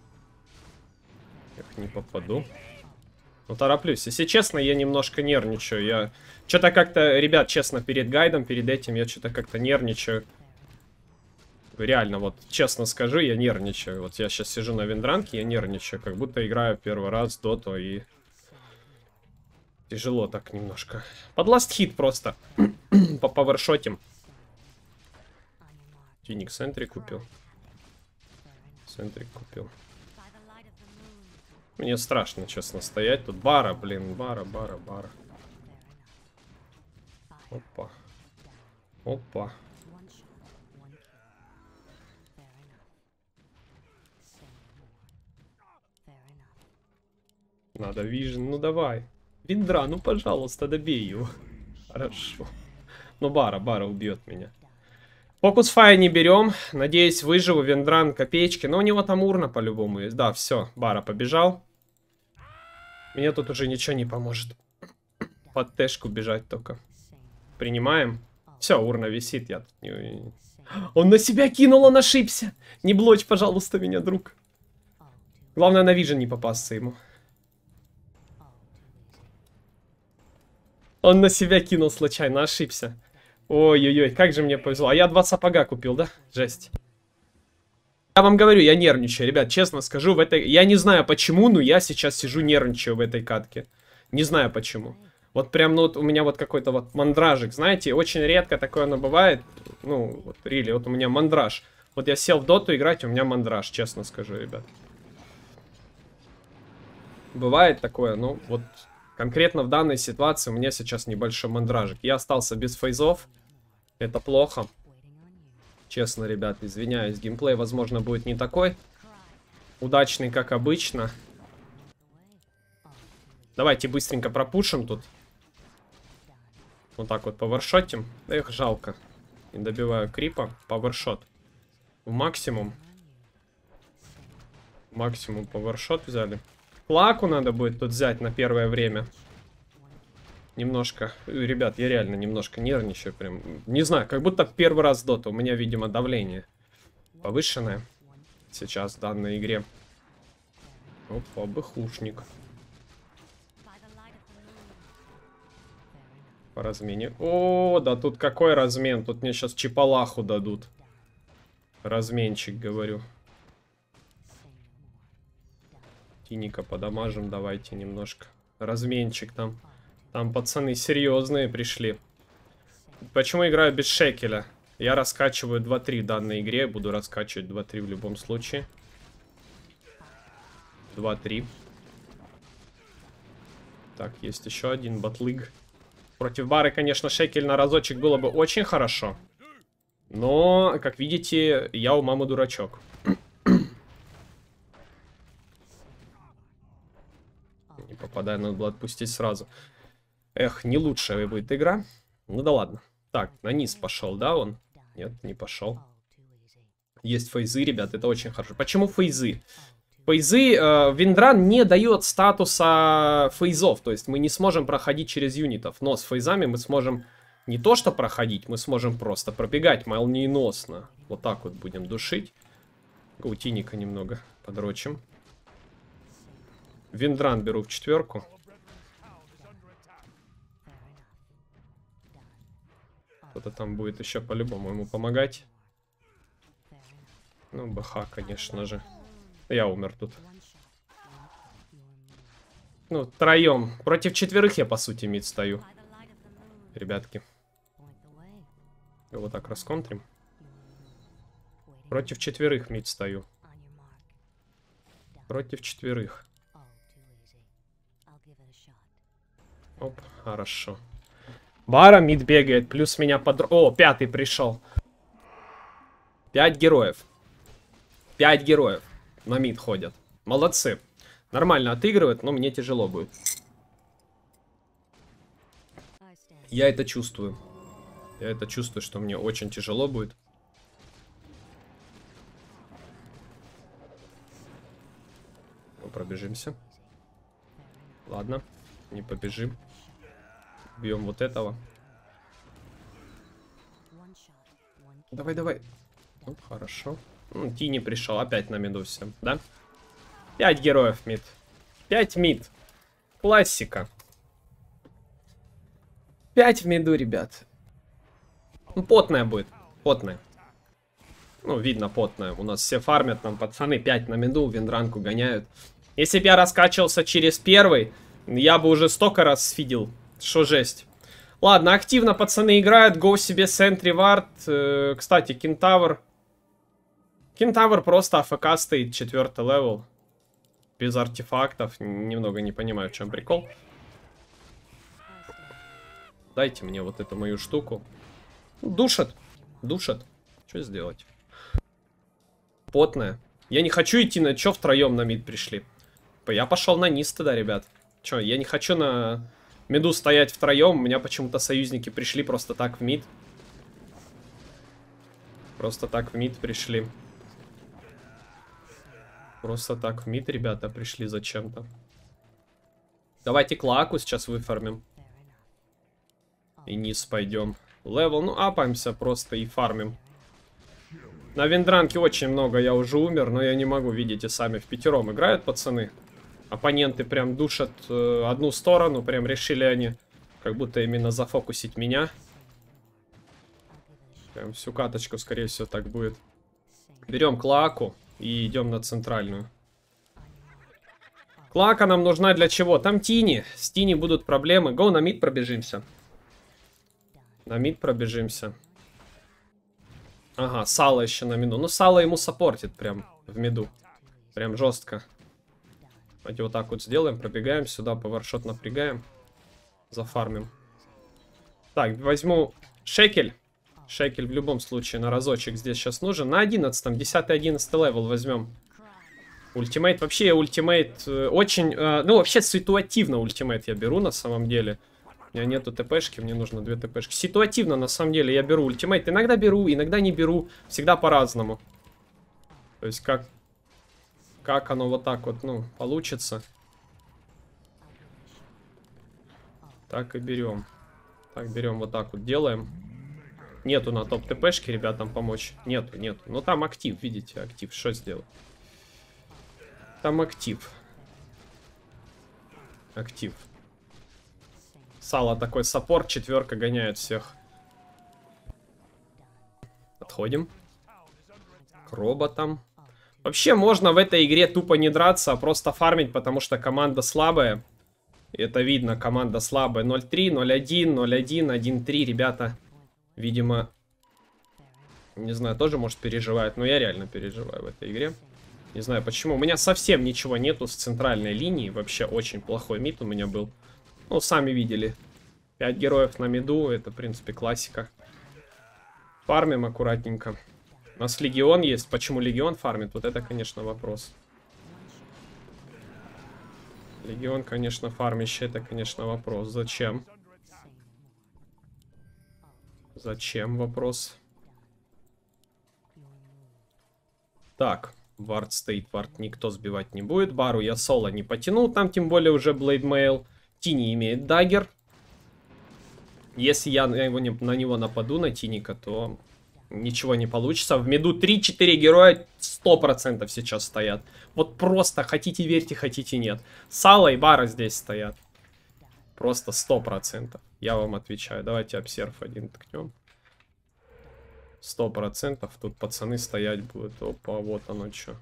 Эх, не попаду. Ну, тороплюсь. Если честно, я немножко нервничаю. Я что-то как-то, ребят, честно, перед гайдом, перед этим, я что-то как-то нервничаю. Реально, вот, честно скажу, я нервничаю. Вот я сейчас сижу на Виндранке, я нервничаю. Как будто играю первый раз в доту и... Тяжело так немножко. Под ласт хит просто. По павершотим. Тиник Сентрик купил. Сентрик купил. Мне страшно, честно, стоять тут. Бара, блин, бара. Опа. Опа. Надо вижен, ну давай. Виндра, ну пожалуйста, добей его. Хорошо. Ну Бара убьет меня. Фокус фай не берем. Надеюсь, выживу. Виндран, копеечки. Но у него там урна по-любому есть. Да, все. Бара побежал. Мне тут уже ничего не поможет. Под тэшку бежать только. Принимаем. Все, урна висит. Я тут не... Он на себя кинул, он ошибся. Не блочь, пожалуйста, меня, друг. Главное, на вижен не попасться ему. Он на себя кинул случайно, ошибся. Ой-ой-ой, как же мне повезло. А я 2 сапога купил, да? Жесть. Я вам говорю, я нервничаю, ребят, честно скажу, в этой... Я не знаю почему, но я сейчас сижу нервничаю в этой катке. Не знаю почему. Вот прям, ну, вот у меня вот какой-то вот мандражик, знаете, очень редко такое оно бывает. Ну, вот, рили, вот у меня мандраж. Вот я сел в доту играть, у меня мандраж, честно скажу, ребят. Бывает такое, ну, вот... Конкретно в данной ситуации у меня сейчас небольшой мандражик. Я остался без фейзов. Это плохо. Честно, ребят, извиняюсь. Геймплей, возможно, будет не такой удачный, как обычно. Давайте быстренько пропушим тут. Вот так вот павершотим. Эх, жалко. Не добиваю крипа. Павершот. В максимум. Максимум павершот взяли. Плаку надо будет тут взять на первое время. Немножко. Ребят, я реально немножко нервничаю. Прям. Не знаю, как будто первый раз дота. У меня, видимо, давление повышенное. Сейчас в данной игре. Опа, бэхушник. По размене. О, да тут какой размен. Тут мне сейчас чипалаху дадут. Разменчик, говорю. Тиника подамажим, давайте немножко. Разменчик там. Там пацаны серьезные пришли. Почему играю без шекеля? Я раскачиваю 2-3 в данной игре. Буду раскачивать 2-3 в любом случае. 2-3. Так, есть еще один батлыг. Против Бары, конечно, Шекель на разочек было бы очень хорошо. Но, как видите, я у мамы дурачок. Не попадая, надо было отпустить сразу. Эх, не лучшая будет игра. Ну да ладно. Так, на низ пошел, да, он? Нет, не пошел. Есть фейзы, ребят, это очень хорошо. Почему фейзы? Фейзы, Виндран не дает статуса фейзов. То есть мы не сможем проходить через юнитов. Но с фейзами мы сможем не то что проходить, мы сможем просто пробегать молниеносно. Вот так вот будем душить. Гаутиника немного подрочим. Виндран беру в 4. Кто-то там будет еще по-любому ему помогать. Ну, БХ, конечно же. Я умер тут. Ну, втроем. Против 4 я, по сути, мид стою. Ребятки. Вот так расконтрим. Против 4 мид стою. Против 4. Оп, хорошо. Бара мид бегает, плюс меня под... О, 5 пришел. 5 героев. 5 героев на мид ходят. Молодцы. Нормально отыгрывают, но мне тяжело будет. Я это чувствую. Я это чувствую, что мне очень тяжело будет. Ну, пробежимся. Ладно, не побежим. Бьем вот этого. Давай, давай. Ну, хорошо. Тини пришел. Опять на миду всем, да? 5 героев мид. 5 мид. Классика. 5 в миду, ребят. Ну, потная будет. Потная. Ну, видно, потная. У нас все фармят, там пацаны 5 на миду, виндранку гоняют. Если бы я раскачивался через 1, я бы уже столько раз сфидил. Что жесть. Ладно, активно пацаны играют. Гоу себе сентри вард. Кстати, Кентавр. Кентавр просто АФК стоит, 4 левел. Без артефактов. Немного не понимаю, в чем прикол. Дайте мне вот эту мою штуку. Душат. Душат. Что сделать? Потная. Я не хочу идти на... Чё втроем на мид пришли? Я пошел на низ тогда, ребят. Чё, я не хочу на миду стоять втроем. У меня почему-то союзники пришли просто так в мид. Просто так в мид пришли. Просто так в мид, ребята, пришли зачем-то. Давайте Клаку сейчас выфармим. И низ пойдем. Левел, ну апаемся просто и фармим. На виндранке очень много, я уже умер, но я не могу, видите, сами в 5 играют пацаны. Оппоненты прям душат одну сторону, прям решили они как будто именно зафокусить меня. Прям всю каточку, скорее всего, так будет. Берем Клаку и идем на центральную. Клака нам нужна для чего? Там Тини. С Тини будут проблемы. Гоу, на мид пробежимся. На мид пробежимся. Ага, Сало еще на миду. Ну, Сало ему саппортит прям в миду. Прям жестко. Давайте вот так вот сделаем. Пробегаем сюда, поворшот напрягаем. Зафармим. Так, возьму Шекель. Шекель в любом случае на разочек здесь сейчас нужен. На 11-м, 10-11 левел возьмем. Ультимейт. Вообще ультимейт очень... ну, вообще ситуативно ультимейт я беру на самом деле. У меня нету ТПшки, мне нужно 2 ТПшки. Ситуативно, на самом деле, я беру ультимейт. Иногда беру, иногда не беру. Всегда по-разному. То есть, как оно вот так вот, ну, получится. Так и берем. Так, берем вот так вот, делаем. Нету на топ ТПшки ребятам помочь. Нету, нету. Но там актив, видите, актив. Что сделать? Там актив. Актив. Сало такой саппорт, 4 гоняет всех. Отходим. К роботам. Вообще можно в этой игре тупо не драться, а просто фармить, потому что команда слабая. Это видно, команда слабая. 0-3, 0-1, 0-1, 1-3, ребята. Видимо, не знаю, тоже, может, переживают. Но я реально переживаю в этой игре. Не знаю почему. У меня совсем ничего нету с центральной линии. Вообще очень плохой мид у меня был. Ну, сами видели. 5 героев на миду, это, в принципе, классика. Фармим аккуратненько. У нас легион есть. Почему легион фармит? Вот это, конечно, вопрос. Легион, конечно, фармище. Это, конечно, вопрос. Зачем? Зачем? Вопрос. Так. Вард стоит. Вард никто сбивать не будет. Бару я соло не потянул. Там, тем более, уже Блейдмейл. Тини имеет даггер. Если я на него нападу, на Тиника, то ничего не получится. В миду 3-4 героя 100% сейчас стоят. Вот просто хотите верьте, хотите нет. Сала и Бара здесь стоят. Просто 100%. Я вам отвечаю. Давайте обсерв один ткнем. 100%. Тут пацаны стоять будут. Опа, вот оно что.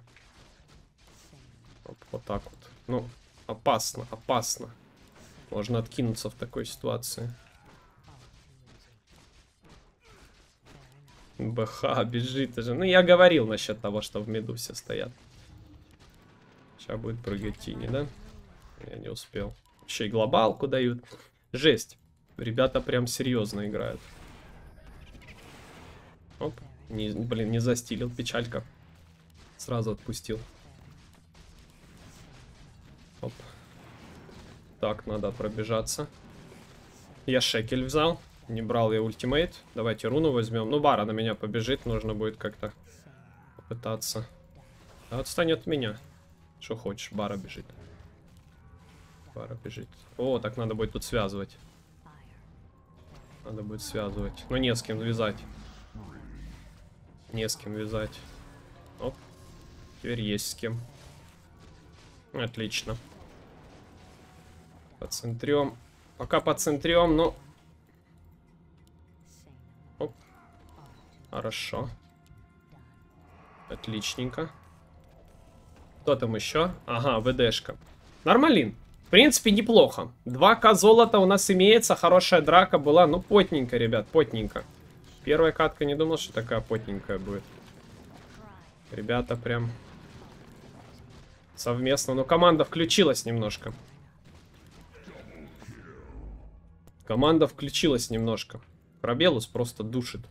Вот так вот. Ну, опасно, опасно. Можно откинуться в такой ситуации. БХ бежит уже. Ну, я говорил насчет того, что в миду все стоят. Сейчас будет прыгать Тини, да? Я не успел. Еще и глобалку дают. Жесть. Ребята прям серьезно играют. Оп. Блин, не застилил. Печалька. Сразу отпустил. Оп. Так, надо пробежаться. Я шекель взял. Не брал я ультимейт. Давайте руну возьмем. Ну, Бара на меня побежит. Нужно будет как-то попытаться. А отстань от меня. Что хочешь, Бара бежит. Бара бежит. О, так надо будет тут связывать. Надо будет связывать. Но не с кем вязать. Не с кем вязать. Оп. Теперь есть с кем. Отлично. Поцентрем. Пока поцентрем, но... Оп. Хорошо. Отличненько. Кто там еще? Ага, ВДшка. Нормалин. В принципе, неплохо. 2К золота у нас имеется. Хорошая драка была. Ну, потненько, ребят, потненько. Первая катка не думал, что такая потненькая будет. Ребята прям совместно. Но команда включилась немножко. Команда включилась немножко. Пробелус просто душит.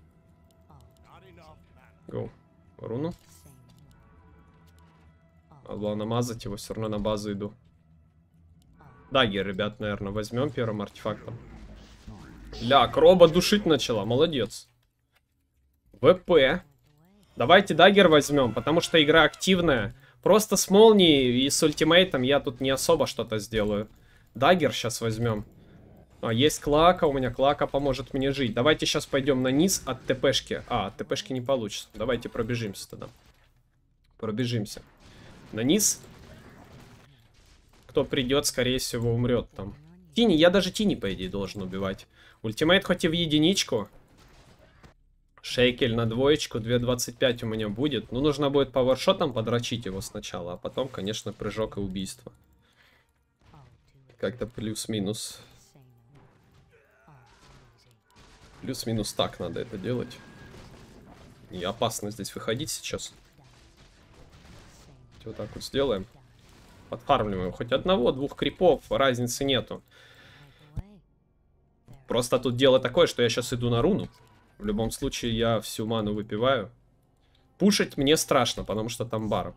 Гоу. Руну. Надо было намазать его, все равно на базу иду. Дагер, ребят, наверное, возьмем первым артефактом. Ля, Кроба душить начала, молодец. ВП. Давайте дагер возьмем, потому что игра активная. Просто с молнией и с ультимейтом я тут не особо что-то сделаю. Дагер сейчас возьмем. А, есть Клака, у меня Клака поможет мне жить. Давайте сейчас пойдем на низ от ТПшки. А, от ТПшки не получится. Давайте пробежимся тогда. Пробежимся. На низ. Кто придет, скорее всего, умрет там. Тини, я даже Тини, по идее, должен убивать. Ультимейт хоть и в единичку. Шейкель на двоечку, 2.25 у меня будет. Ну, нужно будет пауэршотом подрочить его сначала, а потом, конечно, прыжок и убийство. Как-то плюс-минус. Плюс-минус так надо это делать. И опасно здесь выходить сейчас. Вот так вот сделаем. Подфармливаем хоть одного-двух крипов, разницы нету. Просто тут дело такое, что я сейчас иду на руну. В любом случае я всю ману выпиваю. Пушить мне страшно, потому что там бар.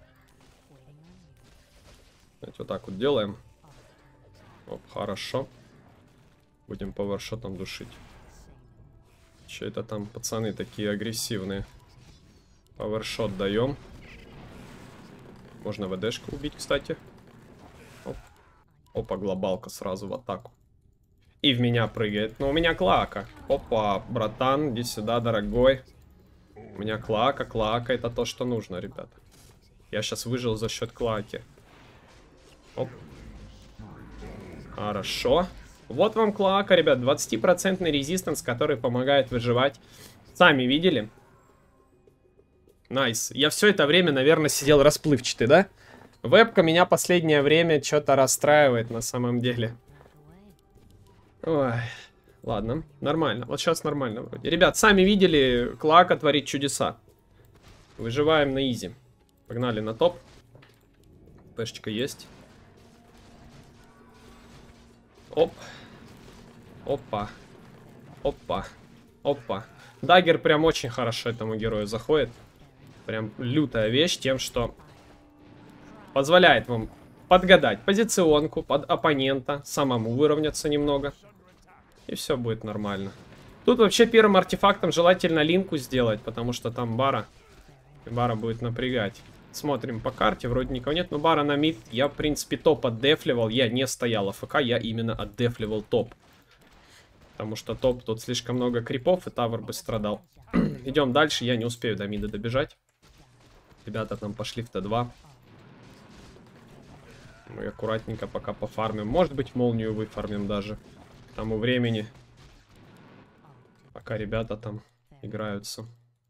Вот так вот делаем. Оп, хорошо. Будем пауэршотом душить. Че это там пацаны такие агрессивные? Пауэршот даем. Можно ВДшку убить, кстати. Оп. Опа, глобалка сразу в атаку. И в меня прыгает. Но у меня Клака. Опа, братан, иди сюда, дорогой. У меня Клака. Клака это то, что нужно, ребята. Я сейчас выжил за счет Клаки. Оп. Хорошо. Вот вам Клака, ребят. 20% резистанс, который помогает выживать. Сами видели? Найс. Я все это время, наверное, сидел расплывчатый, да? Вебка меня последнее время что-то расстраивает на самом деле. Ой. Ладно, нормально. Вот сейчас нормально вроде. Ребят, сами видели, Клака творит чудеса. Выживаем на изи. Погнали на топ. Пэшечка есть. Оп. Опа. Опа. Опа. Даггер прям очень хорошо этому герою заходит. Прям лютая вещь тем, что позволяет вам подгадать позиционку под оппонента, самому выровняться немного. И все будет нормально. Тут вообще первым артефактом желательно линку сделать, потому что там бара. И бара будет напрягать. Смотрим по карте, вроде никого нет, но бара на мид. Я, в принципе, топ отдефливал. Я не стоял АФК, я именно отдефливал топ. Потому что топ, тут слишком много крипов, и тавер бы страдал. Идем дальше, я не успею до мида добежать. Ребята там пошли в Т2. Мы аккуратненько пока пофармим. Может быть, молнию выфармим даже. К тому времени. Пока ребята там играются.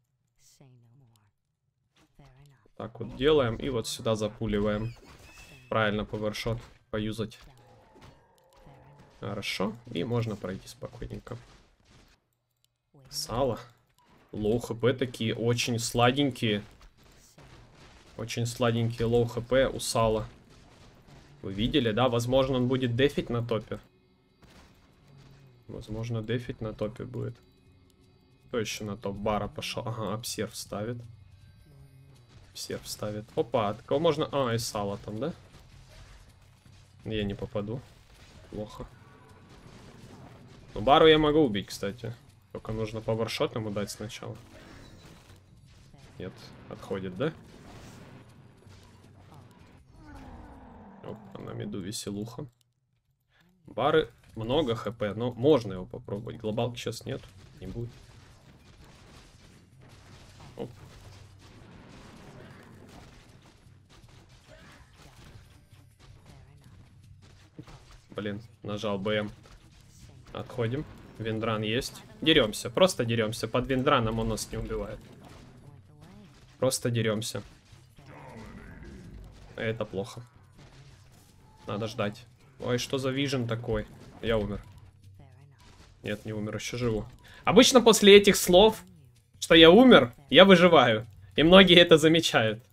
Так вот делаем. И вот сюда запуливаем. Правильно повершот поюзать. Хорошо. И можно пройти спокойненько. Сало. Лоу хп такие. Очень сладенькие. Очень сладенькие лоу хп у сала. Вы видели, да? Возможно, он будет дефить на топе. Возможно, дефить на топе будет. Кто еще на топ? Бара пошел. Ага, обсерв ставит. Обсерв ставит. Опа, от кого можно... А, и сало там, да? Я не попаду. Плохо. Ну, бару я могу убить, кстати. Только нужно пауэршот ему дать сначала. Нет, отходит, да? Опа, на миду веселуха. Бары много хп, но можно его попробовать. Глобалки сейчас нет, не будет. Оп. Блин, нажал БМ. Отходим. Виндран есть. Деремся, просто деремся. Под виндраном он нас не убивает. Просто деремся. Это плохо. Надо ждать. Ой, что за вижен такой? Я умер. Нет, не умер, еще живу. Обычно после этих слов, что я умер, я выживаю. И многие это замечают.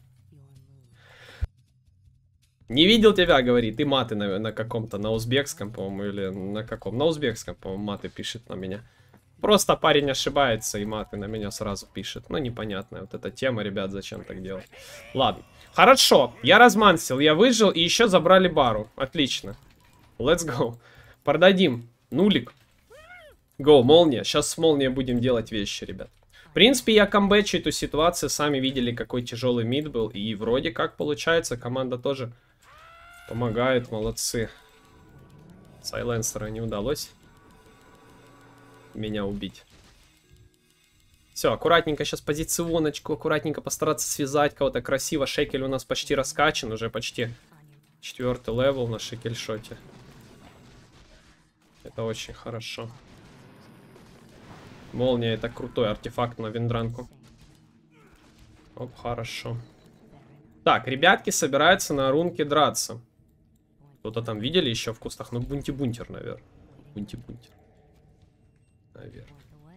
Не видел тебя, говорит. И маты на каком-то, на узбекском, по-моему, или на каком? На узбекском, по-моему, маты пишет на меня. Просто парень ошибается, и маты на меня сразу пишет. Ну, непонятная вот эта тема, ребят, зачем так делать. Ладно. Хорошо, я размансил, я выжил, и еще забрали бару. Отлично. Let's go. Продадим. Нулик. Go, молния. Сейчас с молнией будем делать вещи, ребят. В принципе, я камбэчу эту ситуацию. Сами видели, какой тяжелый мид был. И вроде как получается. Команда тоже помогает. Молодцы. Сайленсера не удалось меня убить. Все, аккуратненько сейчас позиционочку. Аккуратненько постараться связать кого-то красиво. Шекель у нас почти раскачан. Уже почти 4-й левел на шекель-шоте. Это очень хорошо. Молния — это крутой артефакт на виндранку. Оп, хорошо. Так, ребятки собираются на рунке драться. Кто-то там видели еще в кустах? Ну, бунти-бунтер, наверное. Бунти-бунтер. Наверное.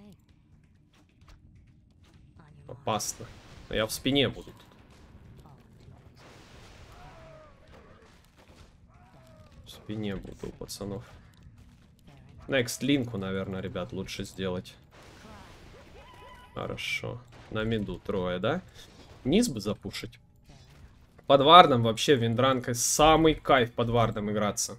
Опасно. Но я в спине буду тут. В спине буду у пацанов. Next линку, наверное, ребят, лучше сделать. Хорошо. На миду трое, да? Низ бы запушить. Под вардом вообще виндранка самый кайф под вардом играться.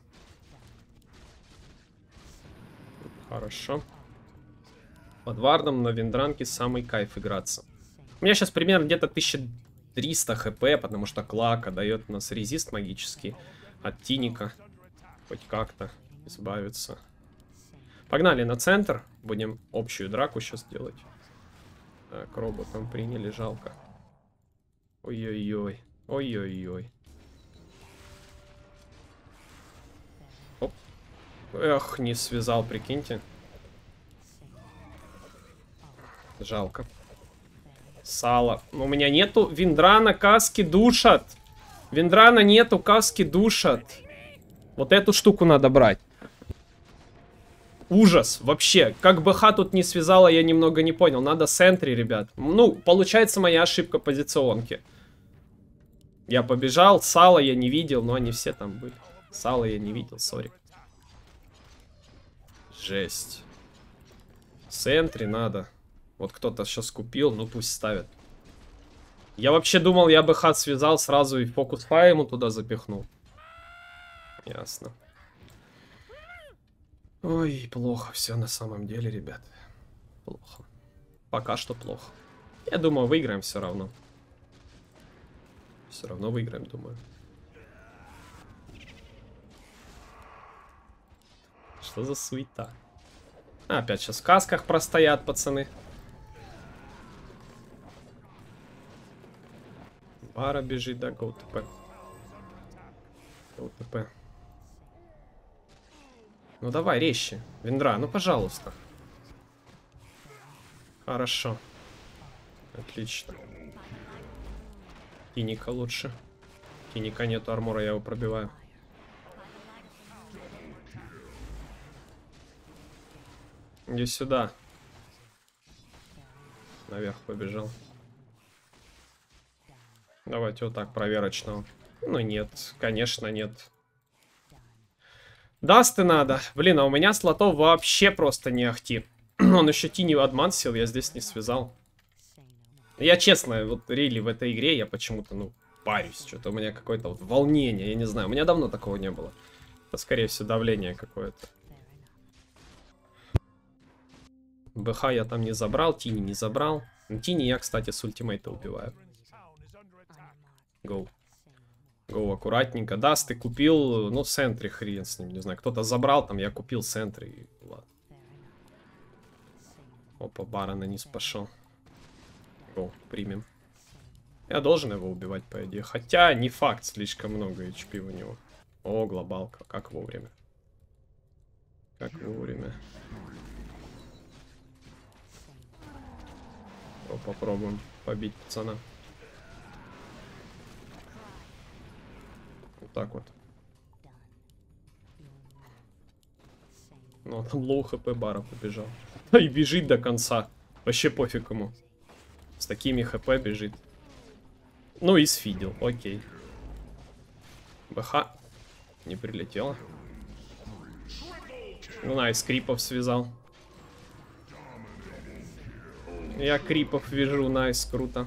Хорошо. Под вардом на виндранке самый кайф играться. У меня сейчас примерно где-то 1300 хп, потому что Клака дает у нас резист магический от Тиника. Хоть как-то избавиться. Погнали на центр. Будем общую драку сейчас делать. Так, роботом приняли, жалко. Ой-ой-ой. Ой-ой-ой. Оп. Эх, не связал, прикиньте. Жалко. Сало. У меня нету виндрана, каски душат. Виндрана нету, каски душат. Вот эту штуку надо брать. Ужас, вообще. Как БХ тут не связала, я немного не понял. Надо сентри, ребят. Ну, получается моя ошибка позиционки. Я побежал, сало я не видел, но они все там были. Сало я не видел, сори. Жесть. Сентри надо. Вот кто-то сейчас купил, ну пусть ставит. Я вообще думал, я бы хат связал сразу и фокус фай ему туда запихнул. Ясно. Ой, плохо все на самом деле, ребят. Плохо. Пока что плохо. Я думаю, выиграем все равно. Все равно выиграем, думаю. Что за суета? Опять сейчас в касках простоят, пацаны. Бара бежит, да, GoTP. GoTP. Ну давай, резче. Виндра, ну пожалуйста. Хорошо. Отлично. Тиника лучше. Тиника нету армора, я его пробиваю. Иди сюда. Наверх побежал. Давайте вот так, проверочного. Ну нет, конечно нет. Дасты надо. Блин, а у меня слотов вообще просто не ахти. Он еще Тини адмансил, я здесь не связал. Я честно, вот рейли в этой игре, я почему-то, ну, парюсь. Что-то у меня какое-то вот волнение, я не знаю. У меня давно такого не было. Это, скорее всего, давление какое-то. БХ я там не забрал, Тини не забрал. Тини я, кстати, с ультимейта убиваю. Гоу. Гоу аккуратненько. Дасты купил, ну, Сентри хрен с ним, не знаю. Кто-то забрал, там я купил Сентри. Ладно. Опа, Бара на низ пошел. Гоу, примем. Я должен его убивать, по идее. Хотя, не факт, слишком много HP у него. О, глобалка, как вовремя. Как вовремя. О, попробуем побить пацана. Вот так вот. Ну, там лоу хп Бара побежал. И бежит до конца. Вообще пофиг ему. С такими хп бежит. Ну и сфидел, окей. БХ не прилетело. Ну, найс, крипов связал. Я крипов вижу, найс, круто.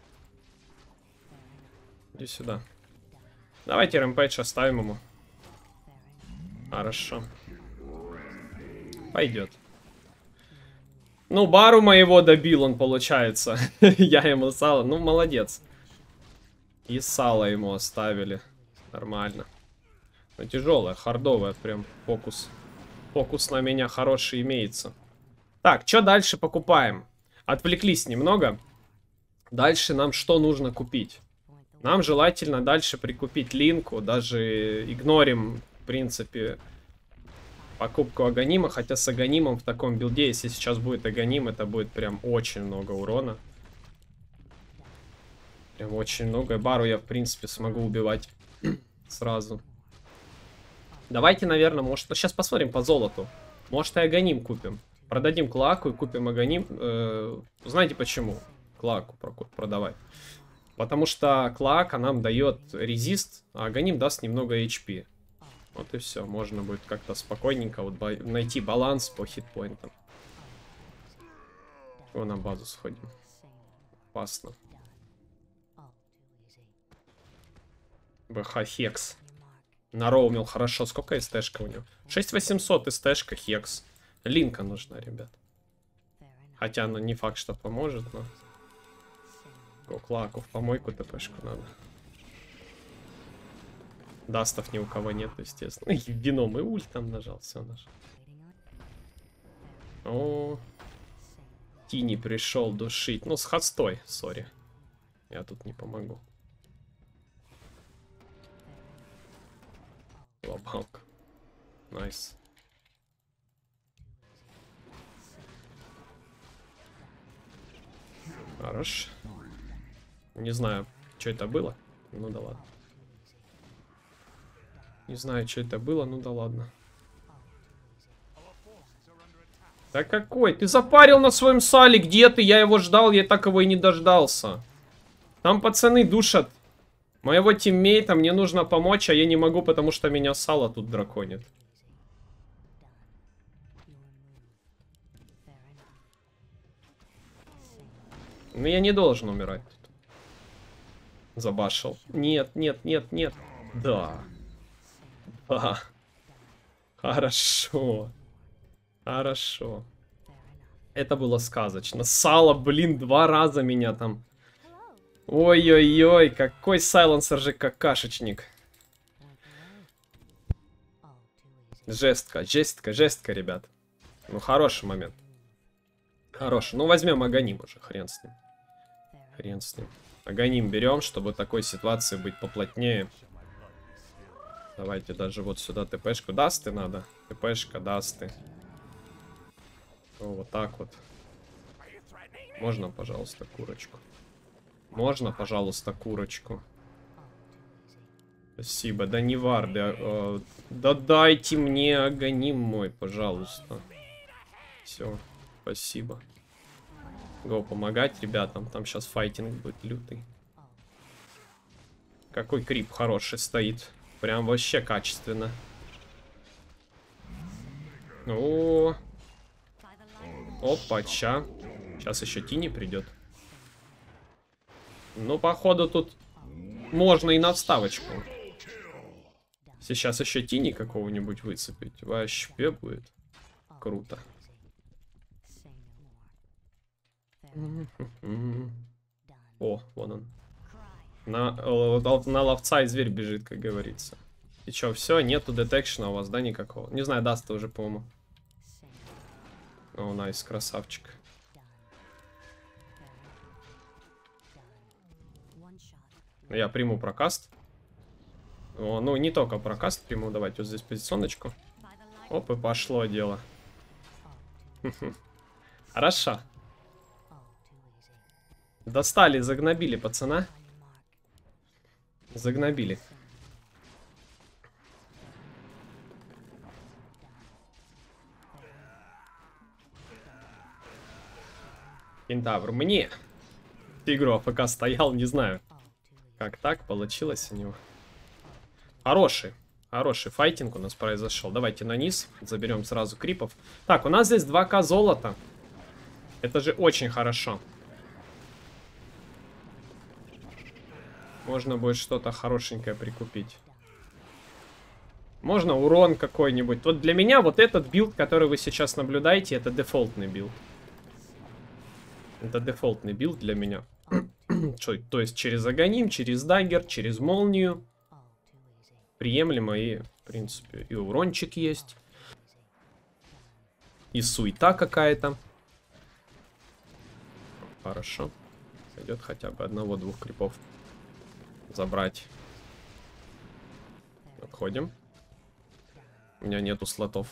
Иди сюда. Давайте рэмпэдж оставим ему. Хорошо. Пойдет. Ну, Бару моего добил он, получается. Я ему сало. Ну, молодец. И сало ему оставили. Нормально. Ну, тяжелая, хардовая прям фокус. Фокус на меня хороший имеется. Так, что дальше покупаем? Отвлеклись немного. Дальше нам что нужно купить? Нам желательно дальше прикупить линку. Даже игнорим, в принципе, покупку Аганима. Хотя с Аганимом в таком билде, если сейчас будет Аганим, это будет прям очень много урона. Прям очень много. Бару я, в принципе, смогу убивать сразу. Давайте, наверное, может... Сейчас посмотрим по золоту. Может, и Аганим купим. Продадим Клаку и купим Аганим. Знаете почему? Клаку продавать. Потому что Клака нам дает резист, а Аганим даст немного HP. Вот и все. Можно будет как-то спокойненько вот найти баланс по хитпоинтам. О, на базу сходим. Опасно. БХ Хекс. Нароумил хорошо. Сколько СТшка у него? 6800 СТшка Хекс. Линка нужна, ребят. Хотя она не факт, что поможет, но... Клаку в помойку ТПшку надо. Дастов ни у кого нет, естественно. И вином и ульт там нажал, все нажал. О, Тини пришел душить. Ну, с хатстой, сори. Я тут не помогу. Глобалка. Найс. Хорош. Не знаю, что это было. Ну да ладно. Не знаю, что это было, ну да ладно. Да какой? Ты запарил на своем сале, где ты? Я его ждал, я так его и не дождался. Там пацаны душат моего тиммейта, мне нужно помочь, а я не могу, потому что меня сало тут драконит. Ну, я не должен умирать тут. Забашил. Нет, нет, нет, нет. Да. Да. Хорошо. Хорошо. Это было сказочно. Сало, блин, 2 раза меня там. Ой-ой-ой, какой сайленсер же какашечник. Жестко, жестко, жестко, ребят. Ну, хороший момент. Хороший. Ну, возьмем Аганим уже, хрен с ним. Хрен с ним. Аганим берем, чтобы такой ситуации быть поплотнее. Давайте даже вот сюда ТПшку. Дасты надо. ТПшка, дасты. Вот так вот. Можно, пожалуйста, курочку? Можно, пожалуйста, курочку? Спасибо. Да не варды. Да дайте мне Аганим мой, пожалуйста. Все. Спасибо. Го помогать ребятам. Там сейчас файтинг будет лютый. Какой крип хороший стоит. Прям вообще качественно. О, опача. Сейчас еще Тини придет. Ну, походу, тут можно и на вставочку. Сейчас еще Тини какого-нибудь выцепить. Вообще будет круто. О, вон он. На ловца и зверь бежит, как говорится. И чё, все, нету детекшена у вас, да, никакого? Не знаю, даст уже, по-моему. О, найс, красавчик. Я приму прокаст. О, ну, не только прокаст приму. Давайте вот здесь позиционочку. Оп, и пошло дело. Хорошо. Достали, загнобили пацана. Загнобили. Кентавр мне. Тигру АФК стоял, не знаю. Как так получилось у него. Хороший. Хороший файтинг у нас произошел. Давайте на низ. Заберем сразу крипов. Так, у нас здесь 2К золота. Это же очень хорошо. Можно будет что-то хорошенькое прикупить. Можно урон какой-нибудь. Вот для меня вот этот билд, который вы сейчас наблюдаете, это дефолтный билд. Это дефолтный билд для меня. То есть через Аганим, через даггер, через молнию. Приемлемо и, в принципе, и урончик есть. И суета какая-то. Хорошо. Пойдет хотя бы 1-2 крипов забрать. Отходим. У меня нету слотов.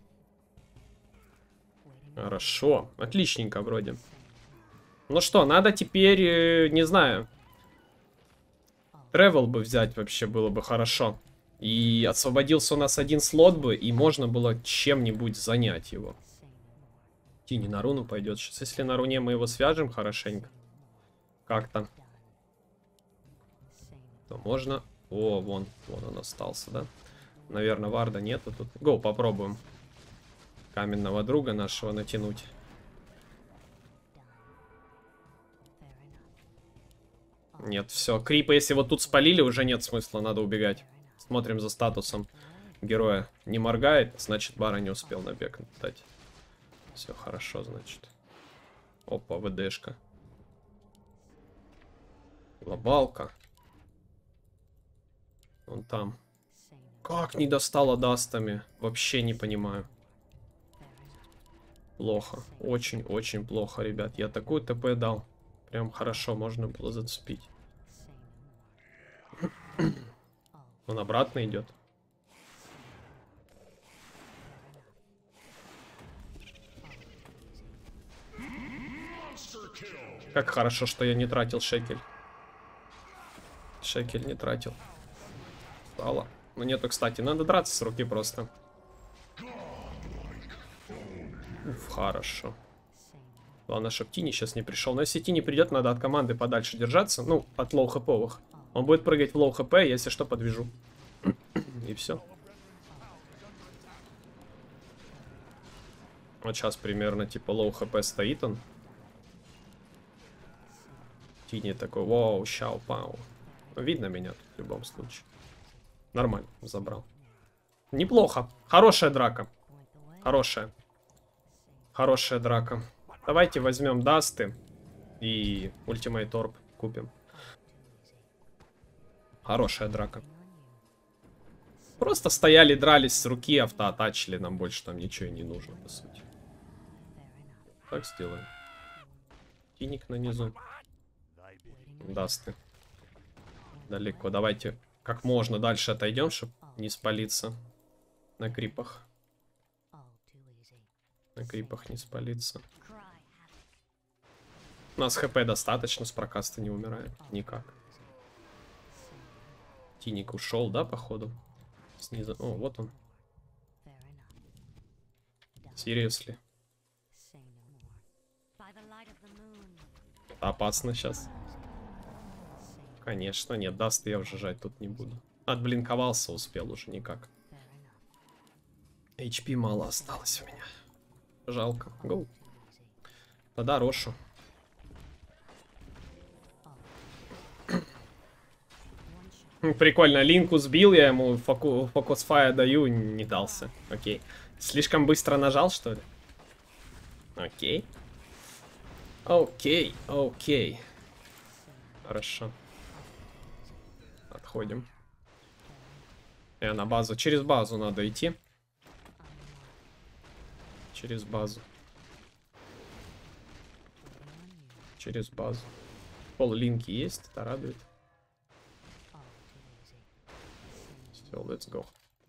Хорошо. Отличненько вроде. Ну что, надо теперь, не знаю. Тревел бы взять вообще было бы хорошо. И освободился у нас 1 слот бы, и можно было чем-нибудь занять его. Тини на руну пойдет сейчас. Если на руне мы его свяжем хорошенько. Как-то. То можно... О, вон он остался, да? Наверное, варда нету тут. Го, попробуем. Каменного друга нашего натянуть. Нет, все. Крипа, если вот тут спалили, уже нет смысла, надо убегать. Смотрим за статусом героя. Не моргает, значит, бара не успел на бег дать. Все хорошо, значит. Опа, ВДшка. Глобалка. Вон там. Как не достало дастами? Вообще не понимаю. Плохо. Очень-очень плохо, ребят. Я такую ТП дал. Прям хорошо, можно было зацепить. Он обратно идет. Как хорошо, что я не тратил шекель. Шекель не тратил. Стало. Но нету, кстати. Надо драться с руки просто. Уф, хорошо. Главное, чтобы Тини сейчас не пришел. Но если Тини придет, надо от команды подальше держаться. Ну, от лоу хповых. Он будет прыгать в лоу хп, если что, подвяжу. И все. Вот сейчас примерно типа лоу хп стоит он. Тини такой, вау, щау, пау. Видно меня тут в любом случае. Нормально, забрал. Неплохо. Хорошая драка. Хорошая. Хорошая драка. Давайте возьмем дасты и ультимейт орб купим. Хорошая драка. Просто стояли, дрались с руки, автоатачили. Нам больше там ничего и не нужно, по сути. Так сделаем. Тиник на низу. Дасты. Далеко. Давайте как можно дальше отойдем, чтобы не спалиться. На крипах. На крипах не спалиться. У нас хп достаточно, с прокаста не умирает. Никак. Тиник ушел, да, походу? Снизу. О, вот он. Seriously. Опасно сейчас. Конечно, нет, даст я уже жать тут не буду. Отблинковался, успел уже никак. HP мало осталось у меня. Жалко. Гоу. Тогда Рошу. Прикольно, Линку сбил, я ему фокус фая даю, не дался. Окей. Слишком быстро нажал, что ли? Окей. Окей, окей. Хорошо. Отходим. На базу. Через базу надо идти. Через базу. Через базу. Пол линки есть, это радует. Все, let's go.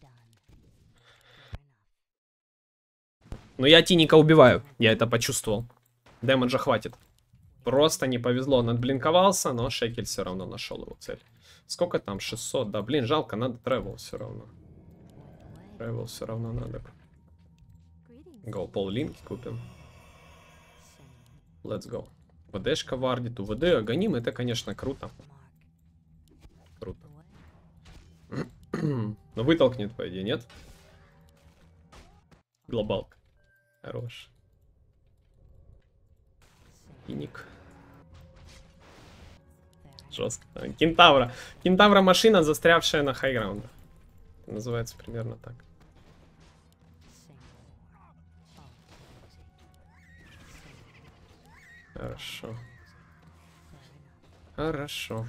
Но я Тиника убиваю. Я это почувствовал. Дэмэджа хватит. Просто не повезло. Он отблинковался, но Шекель все равно нашел его цель. Сколько там? 600. Да, блин, жалко, надо тревел все равно. Тревел все равно надо. Go, пол линки купим. Let's go. ВДшка вардит. У ВД Аганим, это, конечно, круто. Круто. Но вытолкнет, по идее, нет? Глобалка. Хорош. Тиник. Жестко. Кентавра. Кентавра машина, застрявшая на хайграундах. Называется примерно так. Хорошо. Хорошо.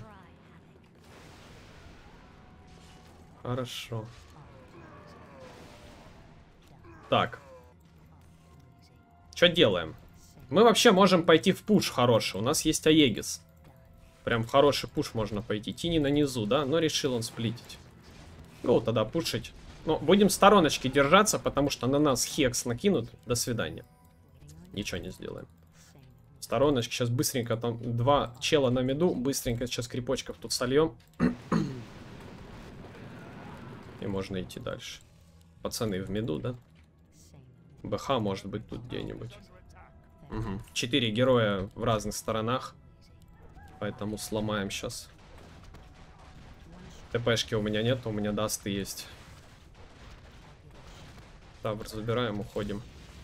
Хорошо. Так. Что делаем? Мы вообще можем пойти в пуш хороший. У нас есть Аегис. Прям в хороший пуш можно пойти. Тини на низу, да? Но решил он сплитить. Ну, тогда пушить. Но будем стороночки держаться, потому что на нас хекс накинут. До свидания. Ничего не сделаем. Стороночки. Сейчас быстренько там 2 чела на миду. Быстренько сейчас крипочков тут сольем. И можно идти дальше. Пацаны в миду, да? БХ может быть тут где-нибудь. Угу. 4 героя в разных сторонах. Поэтому сломаем сейчас. ТПшки у меня нет, у меня дасты есть. Тавр забираем, уходим.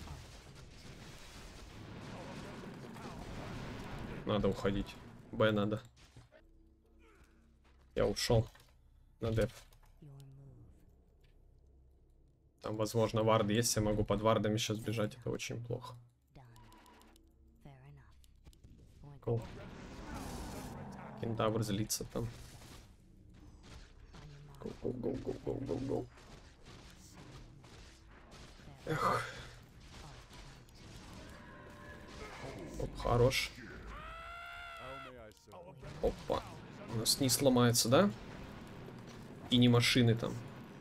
Надо уходить. Б надо. Я ушел. На деф. Там, возможно, варды есть. Я могу под вардами сейчас бежать. Это очень плохо. Cool. Кентавр злится там. Go, go, go, go, go, go, go. Эх. Оп, хорош. Опа. У нас не сломается, да? И не машины там.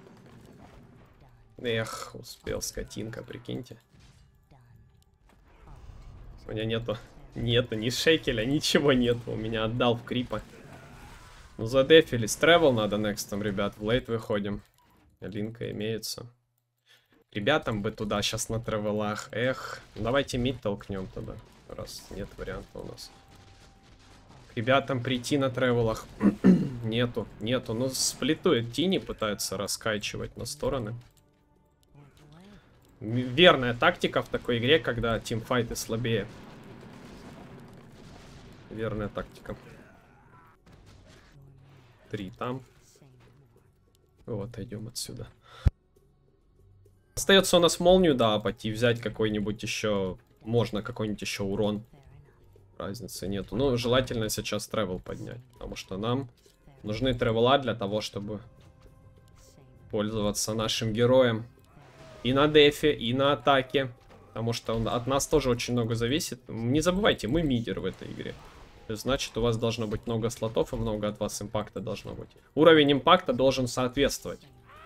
Эх, успел, скотинка, прикиньте. У меня нету ни шекеля, ничего нету. У меня отдал в крипа. Ну, задефились. Тревел надо некстом, ребят. В лейт выходим. Линка имеется. Ребятам бы туда сейчас на тревелах. Эх, давайте мид толкнем тогда. Раз нет варианта у нас. К ребятам прийти на тревелах. нету. Ну, сплитует Тини, пытается раскачивать на стороны. Верная тактика в такой игре, когда тимфайты слабее. Верная тактика. 3 там. Вот, идем отсюда. Остается у нас молнию, да, пойти взять какой-нибудь еще... Можно какой-нибудь еще урон. Разницы нету. Но желательно сейчас тревел поднять. Потому что нам нужны тревела для того, чтобы пользоваться нашим героем. И на дефе, и на атаке. Потому что от нас тоже очень много зависит. Не забывайте, мы мидер в этой игре. Значит, у вас должно быть много слотов и много от вас импакта должно быть. Уровень импакта должен соответствовать.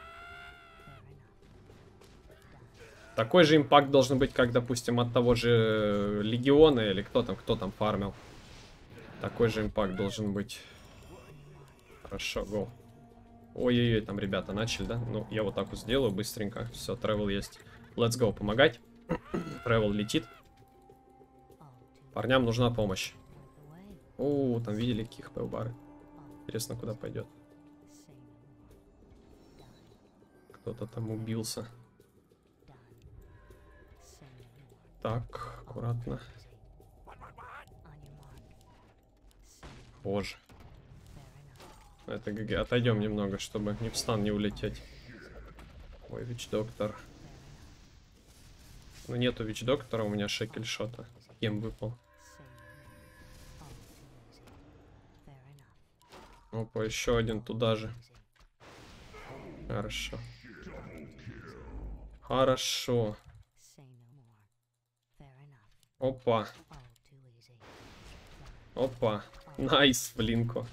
Такой же импакт должен быть, как, допустим, от того же Легиона или кто там фармил. Такой же импакт должен быть. Хорошо, го. Ой-ой-ой, там ребята начали, да? Ну, я вот так вот сделаю быстренько. Все, тревел есть. Let's go, помогать. Тревел летит. Парням нужна помощь. О, там видели каких пэубары. Интересно, куда пойдет. Кто-то там убился. Так, аккуратно. Боже. Это ГГ. Отойдем немного, чтобы не в стан не улететь. Ой, вич-доктор. Ну, нету вич-доктора, у меня шекель-шота. Кем выпал? Опа, еще один туда же. Хорошо. Хорошо. Опа. Опа. Найс, блинко.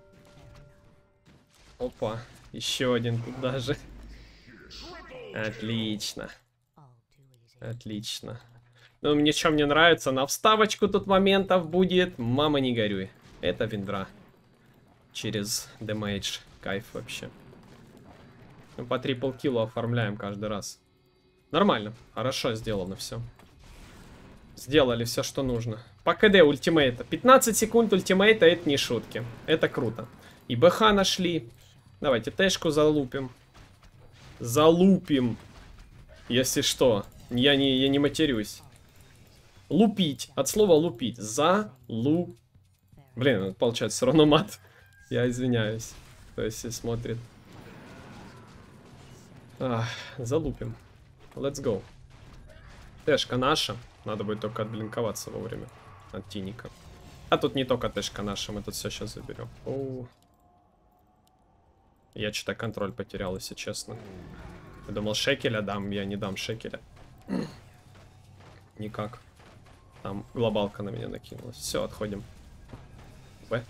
Опа. Еще один туда же. Отлично. Отлично. Ну, мне что мне нравится, на вставочку тут моментов будет. Мама, не горюй. Это виндра. Через демейдж. Кайф вообще. Мы по трипл киллу оформляем каждый раз. Нормально. Хорошо сделано все. Сделали все, что нужно. По КД ультимейта. 15 секунд ультимейта, это не шутки. Это круто. И БХ нашли. Давайте тэшку залупим. Залупим. Если что. Я не матерюсь. Лупить. От слова лупить. Залу. Блин, получается все равно мат. Я извиняюсь. Кто если смотрит. Залупим. Let's go. Тэшка наша. Надо будет только отблинковаться вовремя. От тиника. А тут не только тэшка наша. Мы тут все сейчас заберем. Оу. Я что-то контроль потерял, если честно. Я думал, шекеля дам. Я не дам шекеля. Никак. Там глобалка на меня накинулась. Все, отходим. Б.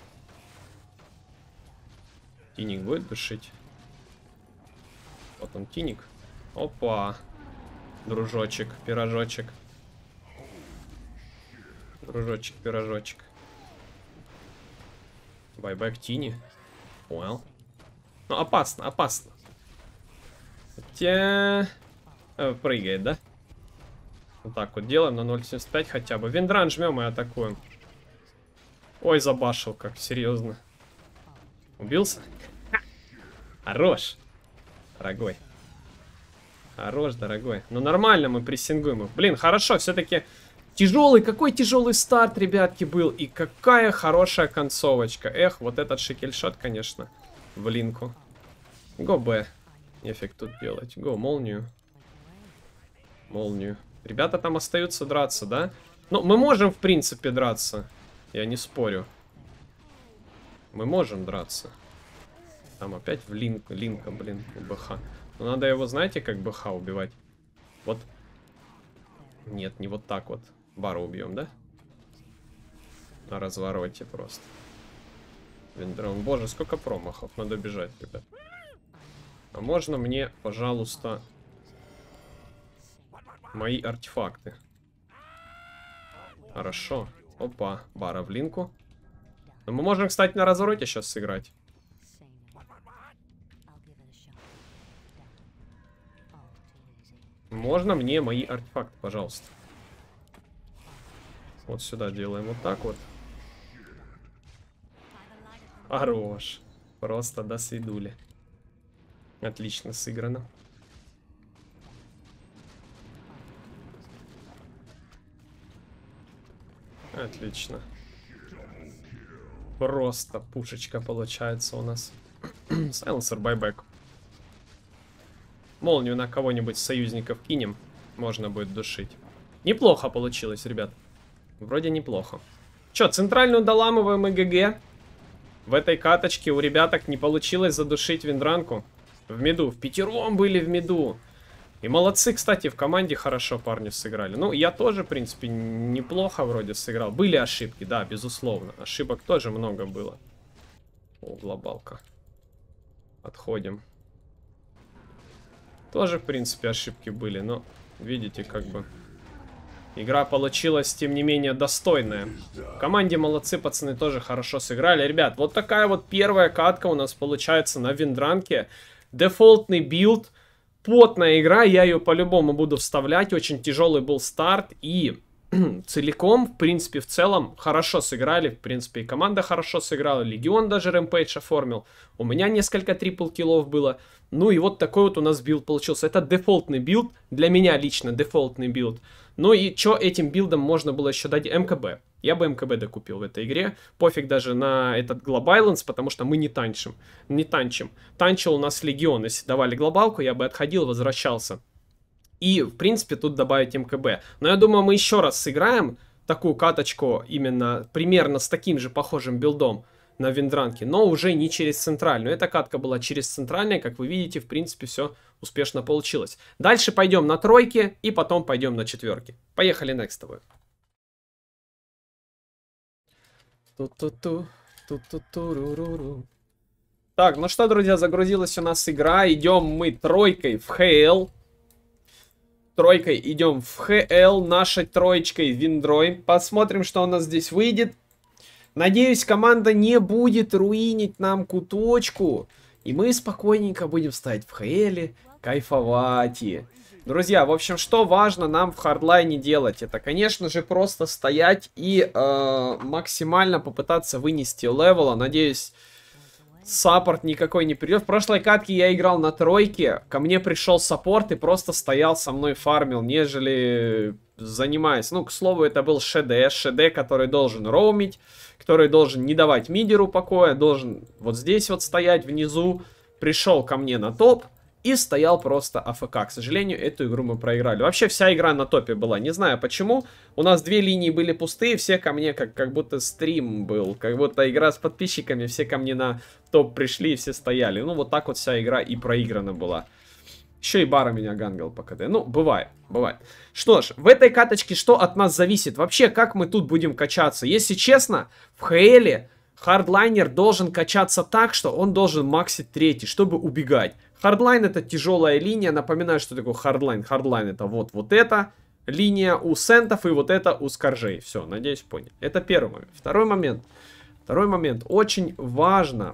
Тиник будет душить? Вот он, тиник. Опа. Дружочек, пирожочек. Дружочек, пирожочек. Байбэк тини. Понял. Ну, опасно, опасно. Хотя... прыгает, да? Вот так вот делаем на 0.75 хотя бы. Виндран жмем и атакуем. Ой, забашил как, серьезно. Убился? Хорош. Дорогой. Хорош, дорогой. Ну нормально мы прессингуем их. Блин, хорошо, все-таки тяжелый. Какой тяжелый старт, ребятки, был. И какая хорошая концовочка. Эх, вот этот шекельшот, конечно, в линку. Го Б. Нефиг тут делать. Го, молнию. Молнию. Ребята там остаются драться, да? Ну, мы можем, в принципе, драться. Я не спорю. Мы можем драться. Там опять в линка, блин, у БХ. Но надо его, знаете, как БХ убивать? Вот. Нет, не вот так вот. Бара убьем, да? На развороте просто. Виндрон. Боже, сколько промахов. Надо бежать, ребят. А можно мне, пожалуйста, мои артефакты? Хорошо. Опа, бара в линку. Но мы можем, кстати, на развороте сейчас сыграть. Можно мне мои артефакты, пожалуйста? Вот сюда делаем вот так вот. Хорош. Просто до свидули. Отлично сыграно. Отлично. Просто пушечка получается у нас. Сайленсер, байбек. Молнию на кого-нибудь из союзников кинем. Можно будет душить. Неплохо получилось, ребят. Вроде неплохо. Чё, центральную доламываем и ГГ. В этой каточке у ребяток не получилось задушить виндранку. В миду. В пятером были в миду. И молодцы, кстати, в команде хорошо парни сыграли. Ну, я тоже, в принципе, неплохо вроде сыграл. Были ошибки, да, безусловно. Ошибок тоже много было. О, глобалка. Отходим. Тоже, в принципе, ошибки были, но, видите, как бы... Игра получилась, тем не менее, достойная. В команде молодцы, пацаны, тоже хорошо сыграли. Ребят, вот такая вот первая катка у нас получается на виндранке. Дефолтный билд. Потная игра, я ее по-любому буду вставлять. Очень тяжелый был старт. И целиком, в принципе, в целом, хорошо сыграли. В принципе, и команда хорошо сыграла. Легион даже рэмпейдж оформил. У меня несколько трипл-киллов было. Ну и вот такой вот у нас билд получился. Это дефолтный билд. Для меня лично дефолтный билд. Ну и что этим билдом можно было еще дать? МКБ. Я бы МКБ докупил в этой игре. Пофиг даже на этот глобайланс, потому что мы не танчим. Не танчим. Танчил у нас Легион. Если давали глобалку, я бы отходил, возвращался. И, в принципе, тут добавить МКБ. Но я думаю, мы еще раз сыграем такую каточку именно примерно с таким же похожим билдом на виндранке, но уже не через центральную. Эта катка была через центральную, как вы видите, в принципе, все успешно получилось. Дальше пойдем на тройки и потом пойдем на четверки. Поехали, некстовую. Так, ну что, друзья, загрузилась у нас игра. Идем мы тройкой в ХЛ. Тройкой идем в ХЛ, нашей троечкой виндрой. Посмотрим, что у нас здесь выйдет. Надеюсь, команда не будет руинить нам куточку. И мы спокойненько будем ставить в ХЛ, кайфовать. Друзья, в общем, что важно нам в хардлайне делать? Это, конечно же, просто стоять и максимально попытаться вынести левела. Надеюсь, саппорт никакой не придет. В прошлой катке я играл на тройке. Ко мне пришел саппорт и просто стоял со мной фармил, нежели занимаясь. Ну, к слову, это был ШД. ШД, который должен роумить, который должен не давать мидеру покоя, должен вот здесь вот стоять внизу. Пришел ко мне на топ и стоял просто АФК. К сожалению, эту игру мы проиграли. Вообще вся игра на топе была. Не знаю почему. У нас две линии были пустые. Все ко мне как будто стрим был. Как будто игра с подписчиками. Все ко мне на топ пришли и все стояли. Ну вот так вот вся игра и проиграна была. Еще и Бара меня гангал по КД. Ну, бывает, бывает. Что ж, в этой каточке что от нас зависит? Вообще, как мы тут будем качаться? Если честно, в ХЛ хардлайнер должен качаться так, что он должен максить третий, чтобы убегать. Хардлайн это тяжелая линия. Напоминаю, что такое хардлайн. Хардлайн это вот эта линия у сентов и вот это у скоржей. Все, надеюсь, понял. Это первый момент. Второй момент. Очень важно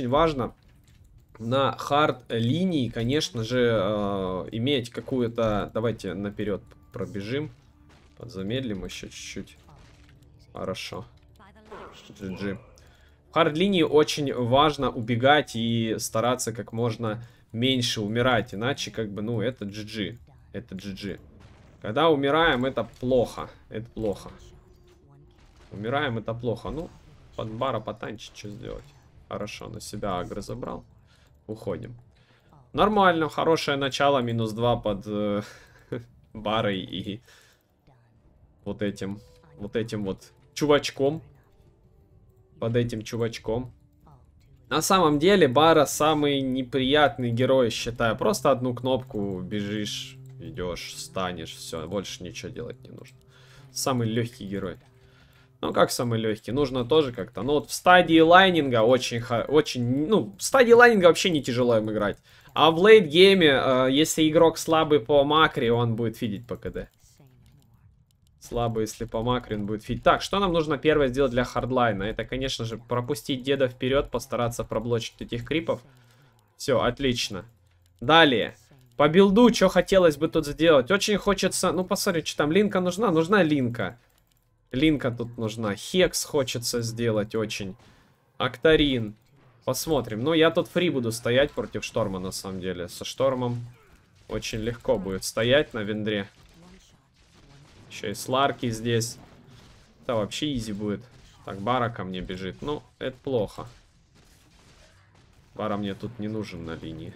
на хард линии, конечно же, иметь какую-то... Давайте наперед пробежим. Подзамедлим еще чуть-чуть. Хорошо. GG. В хард линии очень важно убегать и стараться как можно меньше умирать. Иначе, как бы, ну, это GG. Это GG. Когда умираем, это плохо. Это плохо. Умираем, это плохо. Ну, под Бара потанчить, что сделать? Хорошо, на себя агро забрал. Уходим. Нормально, хорошее начало. -2 под Барой и вот этим вот чувачком. Под этим чувачком. На самом деле, Бара самый неприятный герой, считаю. Просто одну кнопку бежишь, идешь, станешь, все, больше ничего делать не нужно. Самый легкий герой. Ну, как самый легкий? Нужно тоже как-то. Ну, вот в стадии лайнинга очень, ну, в стадии лайнинга вообще не тяжело им играть. А в лейт-гейме, если игрок слабый по макре, он будет фидить по КД. Слабый, если по макре, он будет фидить. Так, что нам нужно первое сделать для хардлайна? Это, конечно же, пропустить деда вперед, постараться проблочить этих крипов. Все, отлично. Далее. По билду, что хотелось бы тут сделать? Очень хочется, ну, посмотри, что там, линка нужна? Нужна линка. Линка тут нужна. Хекс хочется сделать очень. Актарин. Посмотрим. Ну, я тут фри буду стоять против шторма, на самом деле. Со штормом очень легко будет стоять на виндре. Еще и сларки здесь. Это вообще изи будет. Так, Бара ко мне бежит. Ну, это плохо. Бара мне тут не нужен на линии.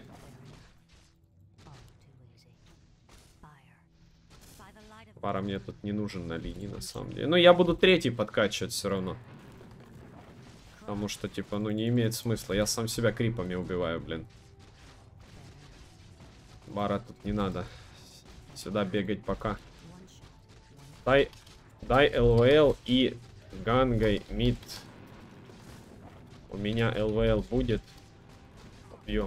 Бара мне тут не нужен на линии, на самом деле. Но я буду третий подкачивать все равно. Потому что, типа, ну не имеет смысла. Я сам себя крипами убиваю, блин. Бара тут не надо. Сюда бегать пока. Дай ЛВЛ и гангай мид. У меня ЛВЛ будет. Убьем.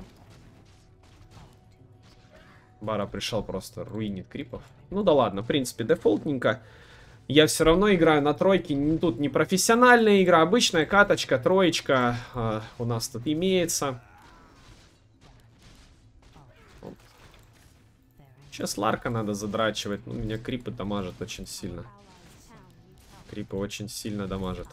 Бара пришел просто руинит крипов. Ну да ладно, в принципе, дефолтненько. Я все равно играю на тройке. Тут не профессиональная игра, обычная каточка, троечка у нас тут имеется. Сейчас Ларка надо задрачивать. Ну, меня крипы дамажат очень сильно. Крипы очень сильно дамажат.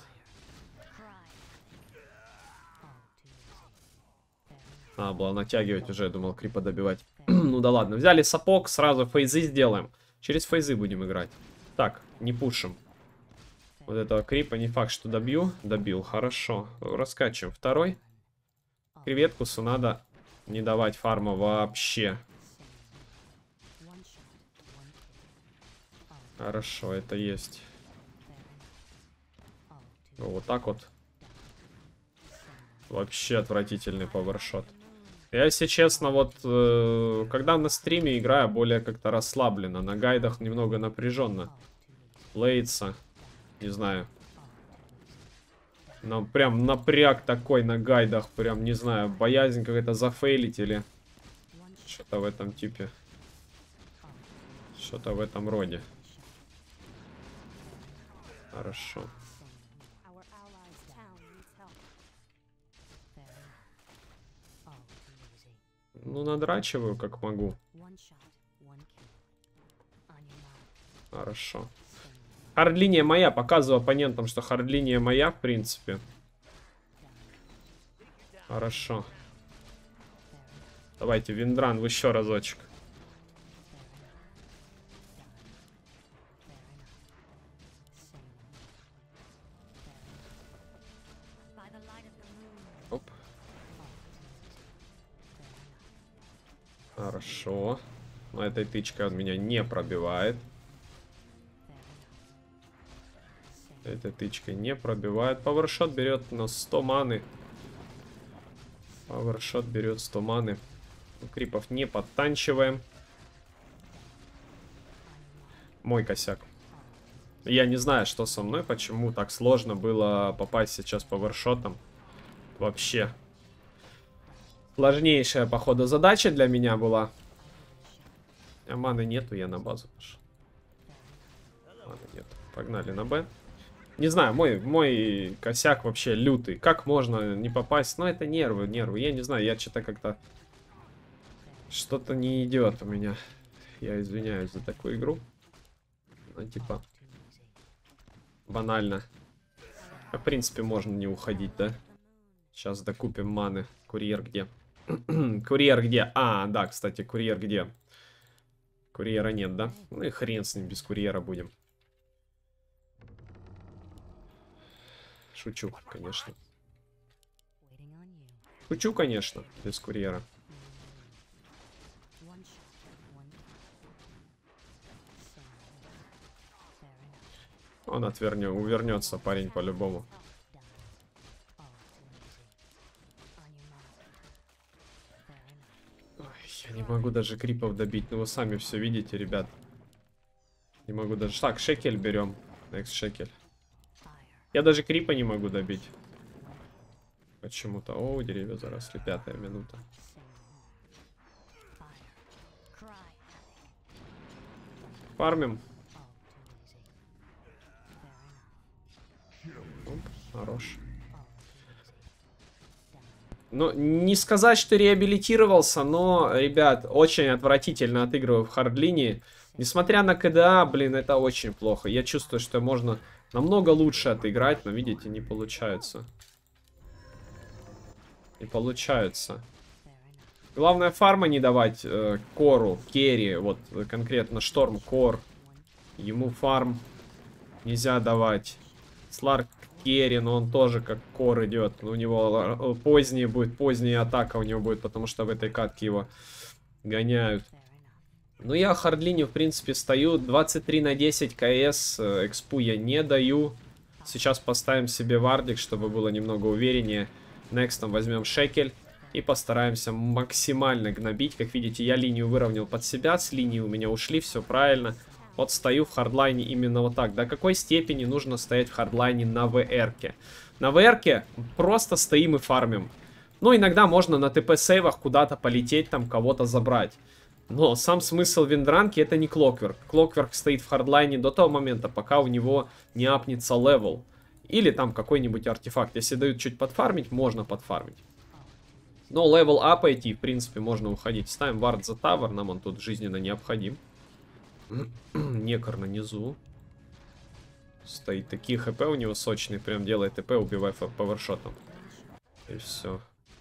Надо было натягивать уже, я думал крипа добивать. Ну да ладно, взяли сапог, сразу фейзы сделаем. Через фейзы будем играть. Так, не пушим. Вот этого крипа не факт, что добью. Добил, хорошо. Раскачиваем второй. Креветкусу надо не давать фарма вообще. Хорошо, это есть. Вот так вот. Вообще отвратительный пауэршот. Я, если честно, вот когда на стриме играю, более как-то расслабленно. На гайдах немного напряженно. Лейтса. Не знаю. Но прям напряг такой на гайдах. Прям, не знаю, боязнь какая-то зафейлить или что-то в этом типе. Что-то в этом роде. Хорошо. Ну, надрачиваю, как могу. Хорошо. Хардлиния моя. Показываю оппонентам, что хардлиния моя, в принципе. Хорошо. Давайте, Виндран, в еще разочек. Оп. Хорошо. Но этой тычкой он меня не пробивает. Этой тычкой не пробивает. Пауэршот берет на 100 маны. Пауэршот берет 100 маны. Крипов не подтанчиваем. Мой косяк. Я не знаю, что со мной, почему так сложно было попасть сейчас пауэршотом. Вообще. Сложнейшая, походу, задача для меня была. А маны нету, я на базу пошел. Маны нет. Погнали на Б. Не знаю, мой косяк вообще лютый. Как можно не попасть? Ну, это нервы. Я не знаю, я что-то как-то... Что-то не идет у меня. Я извиняюсь за такую игру. Ну, типа... Банально. В принципе, можно не уходить, да? Сейчас докупим маны. Курьер где? Курьер где? А, да, кстати, курьер где? Курьера нет, да? Ну и хрен с ним, без курьера будем. Шучу, конечно. Шучу, конечно, без курьера. Он увернется, парень, по-любому. Я не могу даже крипов добить. Ну, вы сами все видите, ребят. Не могу даже... Так, шекель берем. Next шекель. Я даже крипа не могу добить. Почему-то. О, деревья заросли. 5-я минута. Фармим. Оп, хорош. Ну, не сказать, что реабилитировался, но, ребят, очень отвратительно отыгрываю в хардлинии. Несмотря на КДА, блин, это очень плохо. Я чувствую, что можно намного лучше отыграть, но, видите, не получается. Не получается. Главное, фарма не давать кору, керри, вот конкретно шторм, кор. Ему фарм нельзя давать. Сларк керри, но он тоже как кор идет. У него поздняя атака у него будет, потому что в этой катке его гоняют. Ну, я хардлине, в принципе, стою. 23 на 10 КС. Экспу я не даю. Сейчас поставим себе вардик, чтобы было немного увереннее. Некстом возьмем шекель. И постараемся максимально гнобить. Как видите, я линию выровнял под себя. С линии у меня ушли, все правильно. Вот стою в хардлайне именно вот так. До какой степени нужно стоять в хардлайне на ВР-ке? На ВР-ке просто стоим и фармим. Ну, иногда можно на ТП-сейвах куда-то полететь, там кого-то забрать. Но сам смысл виндранки это не Клокверк. Клокверк стоит в хардлайне до того момента, пока у него не апнется левел. Или там какой-нибудь артефакт. Если дают чуть подфармить, можно подфармить. Но левел апайте, в принципе, можно уходить. Ставим вард за тавер, нам он тут жизненно необходим. Некор на низу. Стоит, такие хп у него сочные, прям делает ТП, убивай павершотом. И все.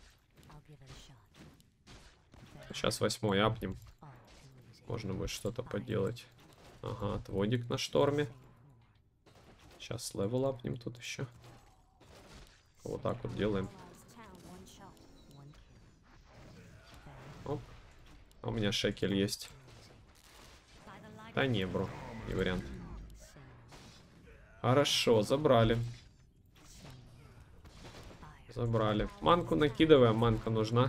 Сейчас 8-й апнем. Можно будет что-то поделать. Ага, отводик на шторме. Сейчас левел апнем тут еще. Вот так вот делаем. Оп. А у меня шекель есть. Да не, бро, не вариант. Хорошо, забрали. Забрали. Манку накидываем, манка нужна.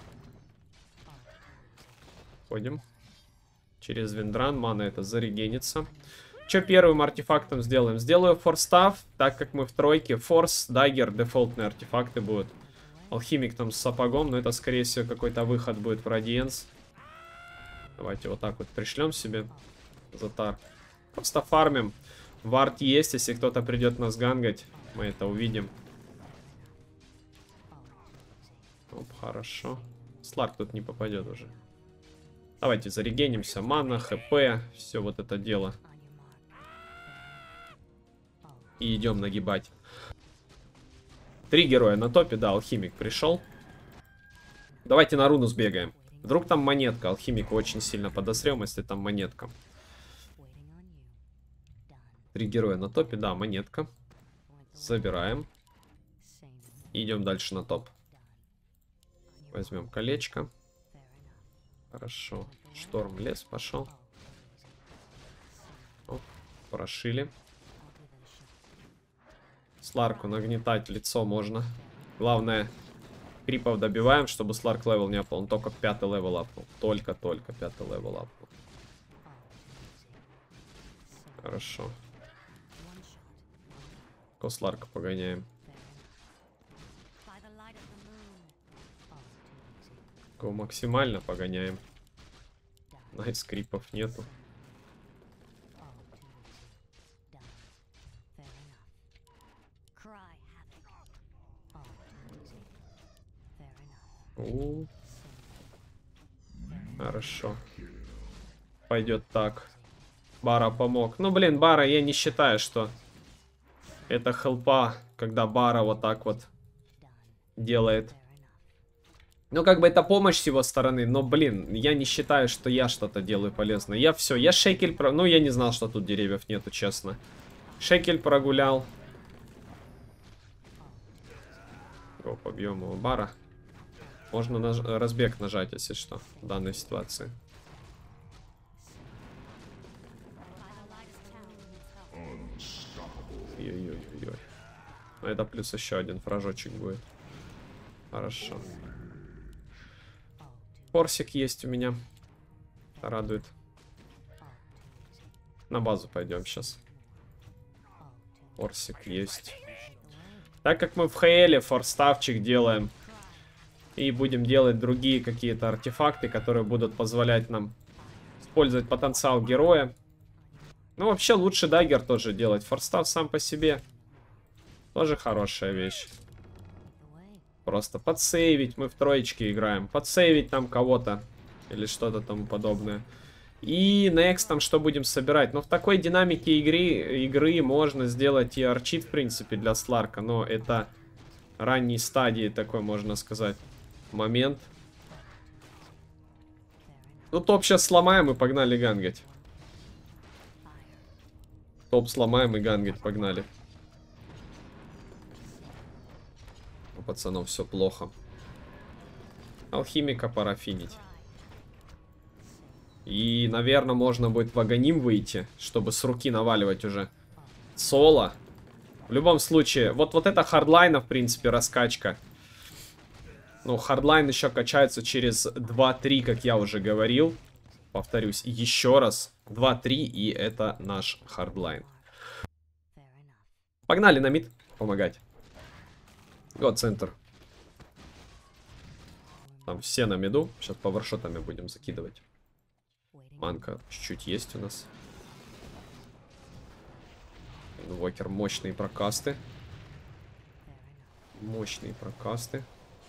Ходим. Через виндран, мана это зарегенится. Что первым артефактом сделаем? Сделаю форстав, так как мы в тройке. Форс, даггер, дефолтные артефакты будут. Алхимик там с сапогом, но это скорее всего какой-то выход будет в радиенс. Давайте вот так вот пришлем себе. Затар. Просто фармим. Вард есть, если кто-то придет нас гангать, мы это увидим. Оп, хорошо. Сларк тут не попадет уже. Давайте зарегенимся. Мана, хп, все вот это дело. И идем нагибать. 3 героя на топе, да, алхимик пришел. Давайте на руну сбегаем. Вдруг там монетка, алхимик очень сильно подосрем, если там монетка. 3 героя на топе, да, монетка. Забираем. Идем дальше на топ. Возьмем колечко. Хорошо. Шторм лес пошел. Оп, прошили. Сларку нагнетать лицо можно. Главное, крипов добиваем, чтобы Сларк левел не апнул. Он только 5-й левел апнул. Только 5-й левел апнул. Хорошо. Косларка погоняем. Го максимально погоняем. Найс, крипов нету. Хорошо. Пойдет так. Бара помог. Ну, блин, Бара, я не считаю, что это хелпа, когда Бара вот так вот делает. Ну, как бы это помощь с его стороны, но, блин, я не считаю, что я что-то делаю полезное. Я все, я шекель... Ну, я не знал, что тут деревьев нету, честно. Шекель прогулял. Го, побьем его Бара. Можно разбег нажать, если что, в данной ситуации. Ой-ой-ой-ой. Это плюс еще один фражочек будет. Хорошо. Форсик есть у меня. Радует. На базу пойдем сейчас. Форсик есть. Так как мы в ХЛе форставчик делаем. И будем делать другие какие-то артефакты, которые будут позволять нам использовать потенциал героя. Ну, вообще, лучше даггер тоже делать. Форстав сам по себе тоже хорошая вещь. Просто подсейвить. Мы в троечке играем. Подсейвить там кого-то. Или что-то тому подобное. И next там что будем собирать. Но в такой динамике игры можно сделать и арчит, в принципе, для Сларка. Но это ранней стадии такой, можно сказать, момент. Ну, топ сейчас сломаем и погнали гангать. Топ сломаем и гангать, погнали. пацанов все плохо. Алхимика пора финить. И, наверное, можно будет в Аганим выйти, чтобы с руки наваливать уже соло. В любом случае, вот это хардлайна, в принципе, раскачка. Ну, хардлайн еще качается через 2-3, как я уже говорил. Повторюсь еще раз. 2-3, и это наш хардлайн. Погнали на мид помогать. Вот центр. Там все на миду. Сейчас павершотами будем закидывать. Манка чуть-чуть есть у нас. Инвокер, мощные прокасты. Мощные прокасты.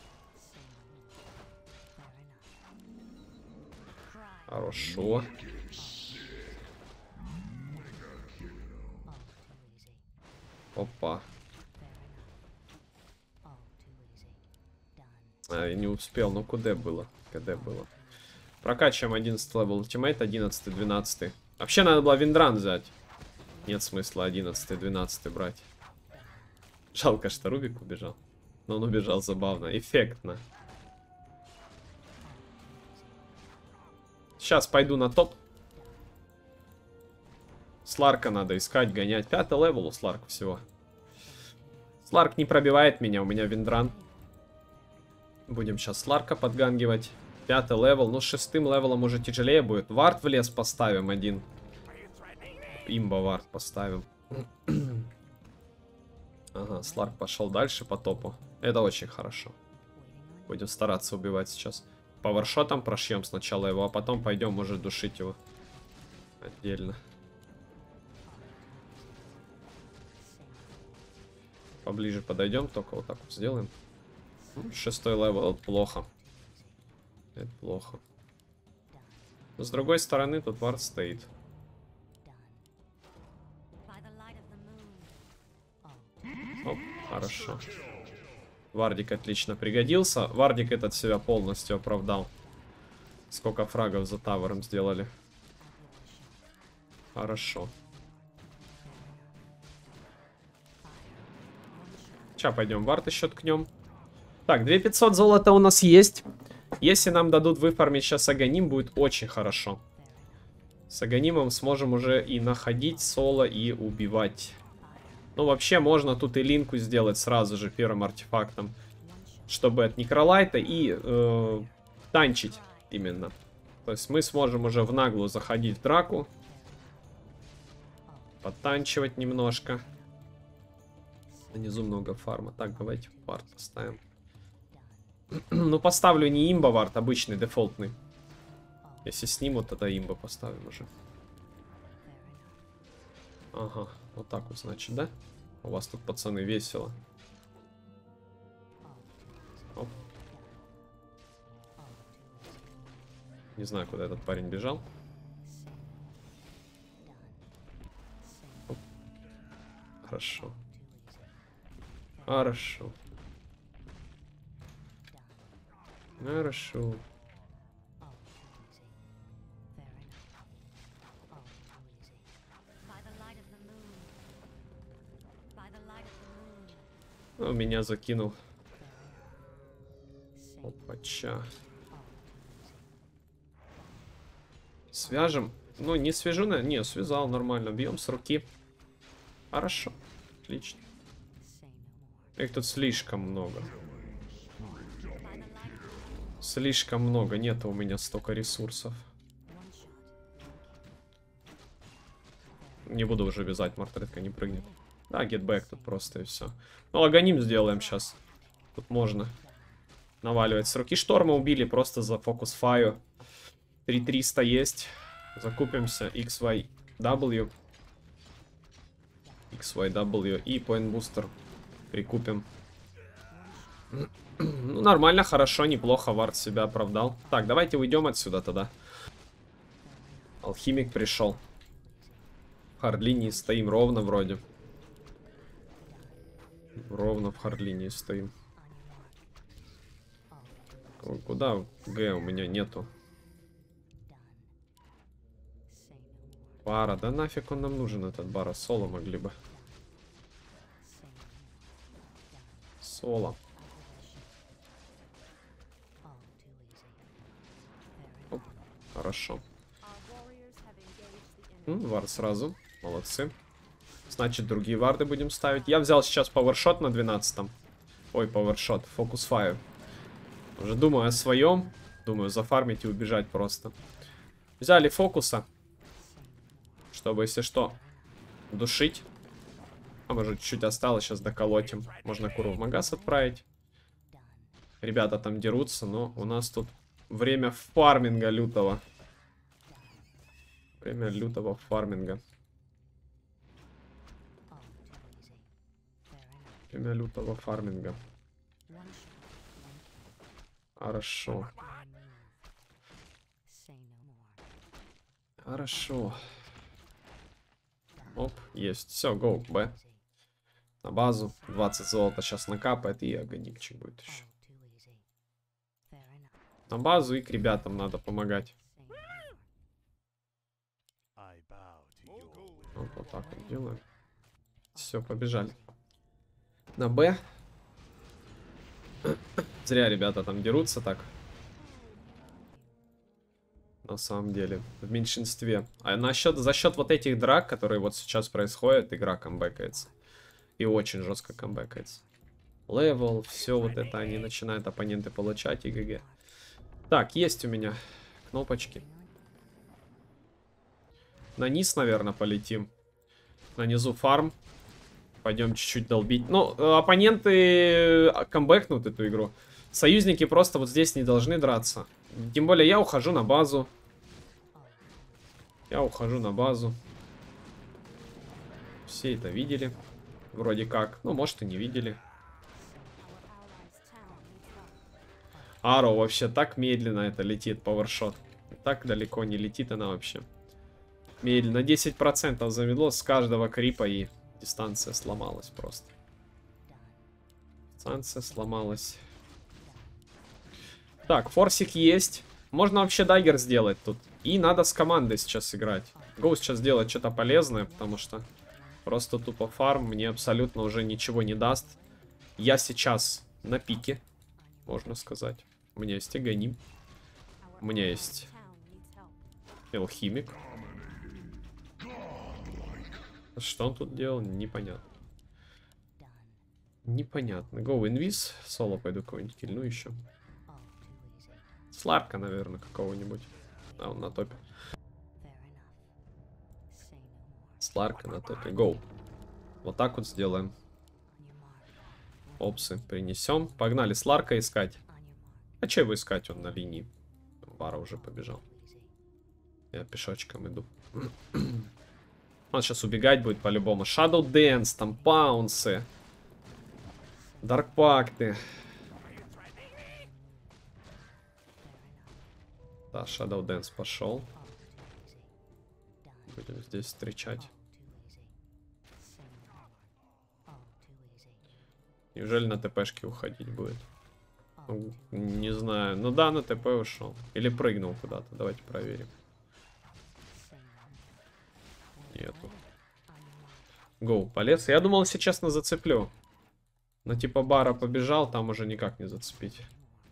Хорошо. Опа. Я не успел. Ну, куда было? Куда было? Прокачиваем 11 левел ультимейт, 11-12. Вообще надо было Виндран взять. Нет смысла 11-12 брать. Жалко, что Рубик убежал. Но он убежал забавно, эффектно. Сейчас пойду на топ. Сларка надо искать, гонять. 5-й левел у Сларка всего. Сларк не пробивает меня, у меня Виндран. Будем сейчас Сларка подгангивать. 5-й левел, ну с 6-м левелом уже тяжелее будет. Вард в лес поставим один. Имба вард поставим. Ага, Сларк пошел дальше по топу. Это очень хорошо. Будем стараться убивать сейчас. Павершотом прошьем сначала его, а потом пойдем уже душить его. Отдельно. Поближе подойдем, только вот так вот сделаем. 6-й левел, это плохо. Это плохо. Но с другой стороны, тут вард стоит. Оп, хорошо. Вардик отлично пригодился. Вардик этот себя полностью оправдал. Сколько фрагов за тавером сделали. Хорошо. Сейчас пойдем вард еще ткнем. Так, 2500 золота у нас есть. Если нам дадут выфармить сейчас Аганим, будет очень хорошо. С Аганимом сможем уже и находить соло, и убивать. Ну, вообще, можно тут и линку сделать сразу же первым артефактом. Чтобы от Некролайта и танчить именно. То есть мы сможем уже в наглую заходить в драку. Подтанчивать немножко. Внизу много фарма. Так, давайте вард поставим. Ну, поставлю не имба вард, обычный, дефолтный. Если снимут, тогда имба поставим уже. Ага, вот так вот, значит, да? У вас тут, пацаны, весело. Оп. Не знаю, куда этот парень бежал. Оп. Хорошо. Хорошо. Хорошо. Ну, меня закинул. Опача. Свяжем. Ну, не свяжу, не, связал нормально. Бьем с руки. Хорошо. Отлично. Их тут слишком много. Слишком много. Нет у меня столько ресурсов. Не буду уже вязать, мартретка не прыгнет. Да, гетбэк тут просто и все. Ну, Аганим сделаем сейчас. Тут можно наваливать с руки. Шторма убили просто за фокус фаю. 3300 есть. Закупимся. XYW. XYW. И Point Booster прикупим. Ну, нормально, хорошо, неплохо. Вард себя оправдал. Так, давайте уйдем отсюда тогда. Алхимик пришел. В хардлинии стоим ровно вроде. Ровно в хардлинии стоим. Куда Г у меня нету? Бара, да нафиг он нам нужен, этот Бара? Соло могли бы. Соло. Хорошо. Вард сразу. Молодцы. Значит, другие варды будем ставить. Я взял сейчас пауэршот на 12-м. Ой, пауэршот. Фокус файр. Уже думаю о своем. Думаю, зафармить и убежать просто. Взяли фокуса. Чтобы, если что, душить. А может, чуть-чуть осталось. Сейчас доколотим. Можно Куру в магаз отправить. Ребята там дерутся, но у нас тут время фарминга лютого. Время лютого фарминга. Время лютого фарминга. Хорошо. Хорошо. Оп, есть. Все, гоу, Б. На базу. 20 золота сейчас накапает, и агоникчик будет еще. На базу и к ребятам надо помогать. Вот так вот делаем. Все, побежали. На Б. Зря ребята там дерутся так. На самом деле. В меньшинстве. А за счет вот этих драк, которые вот сейчас происходят, игра камбэкается. И очень жестко камбэкается. Левел, все вот это они начинают оппоненты получать и ГГ. Так, есть у меня кнопочки. На низ, наверное, полетим. На низу фарм. Пойдем чуть-чуть долбить. Ну, оппоненты камбэкнут эту игру. Союзники просто вот здесь не должны драться. Тем более я ухожу на базу. Я ухожу на базу. Все это видели. Вроде как. Ну, может и не видели. Аро вообще так медленно это летит, пауэршот. Так далеко не летит она вообще. Медленно. 10% замедло с каждого крипа, и дистанция сломалась просто. Дистанция сломалась. Так, форсик есть. Можно вообще даггер сделать тут. И надо с командой сейчас играть. Гоу сейчас делать что-то полезное, потому что просто тупо фарм мне абсолютно уже ничего не даст. Я сейчас на пике, можно сказать. У меня есть Агоним. У меня есть Алхимик. Что он тут делал? Непонятно. Непонятно. Go инвиз. Соло пойду кого-нибудь кильну еще. Сларка, наверное, какого-нибудь. А, он на топе. Сларка на топе. Go. Вот так вот сделаем. Опсы принесем. Погнали Сларка искать. А че его искать? Он на линии. Бара уже побежал. Я пешочком иду. Он сейчас убегать будет по-любому. Shadow Dance, там паунсы. Даркпакты. Да, Shadow Dance пошел. Будем здесь встречать. Неужели на ТПшке уходить будет? Ну, не знаю. Ну да, на ТП ушел. Или прыгнул куда-то. Давайте проверим. Нету. Гоу, полез. Я думал, если честно, зацеплю. Но типа бара побежал, там уже никак не зацепить.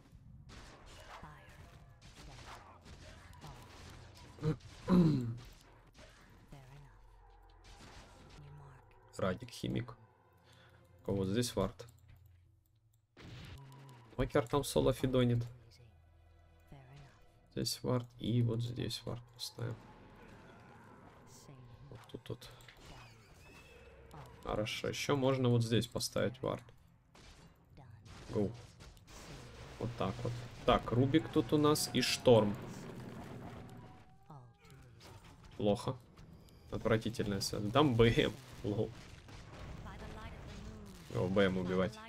Радик, химик. Вот здесь вард. Макер там соло фидонит. Здесь вард. И вот здесь вард поставим. Вот тут. Хорошо. Еще можно вот здесь поставить вард. Гоу. Вот так вот. Так, Рубик тут у нас и Шторм. Плохо. Отвратительная связь. Там БМ. Лол. О, БМ убивать.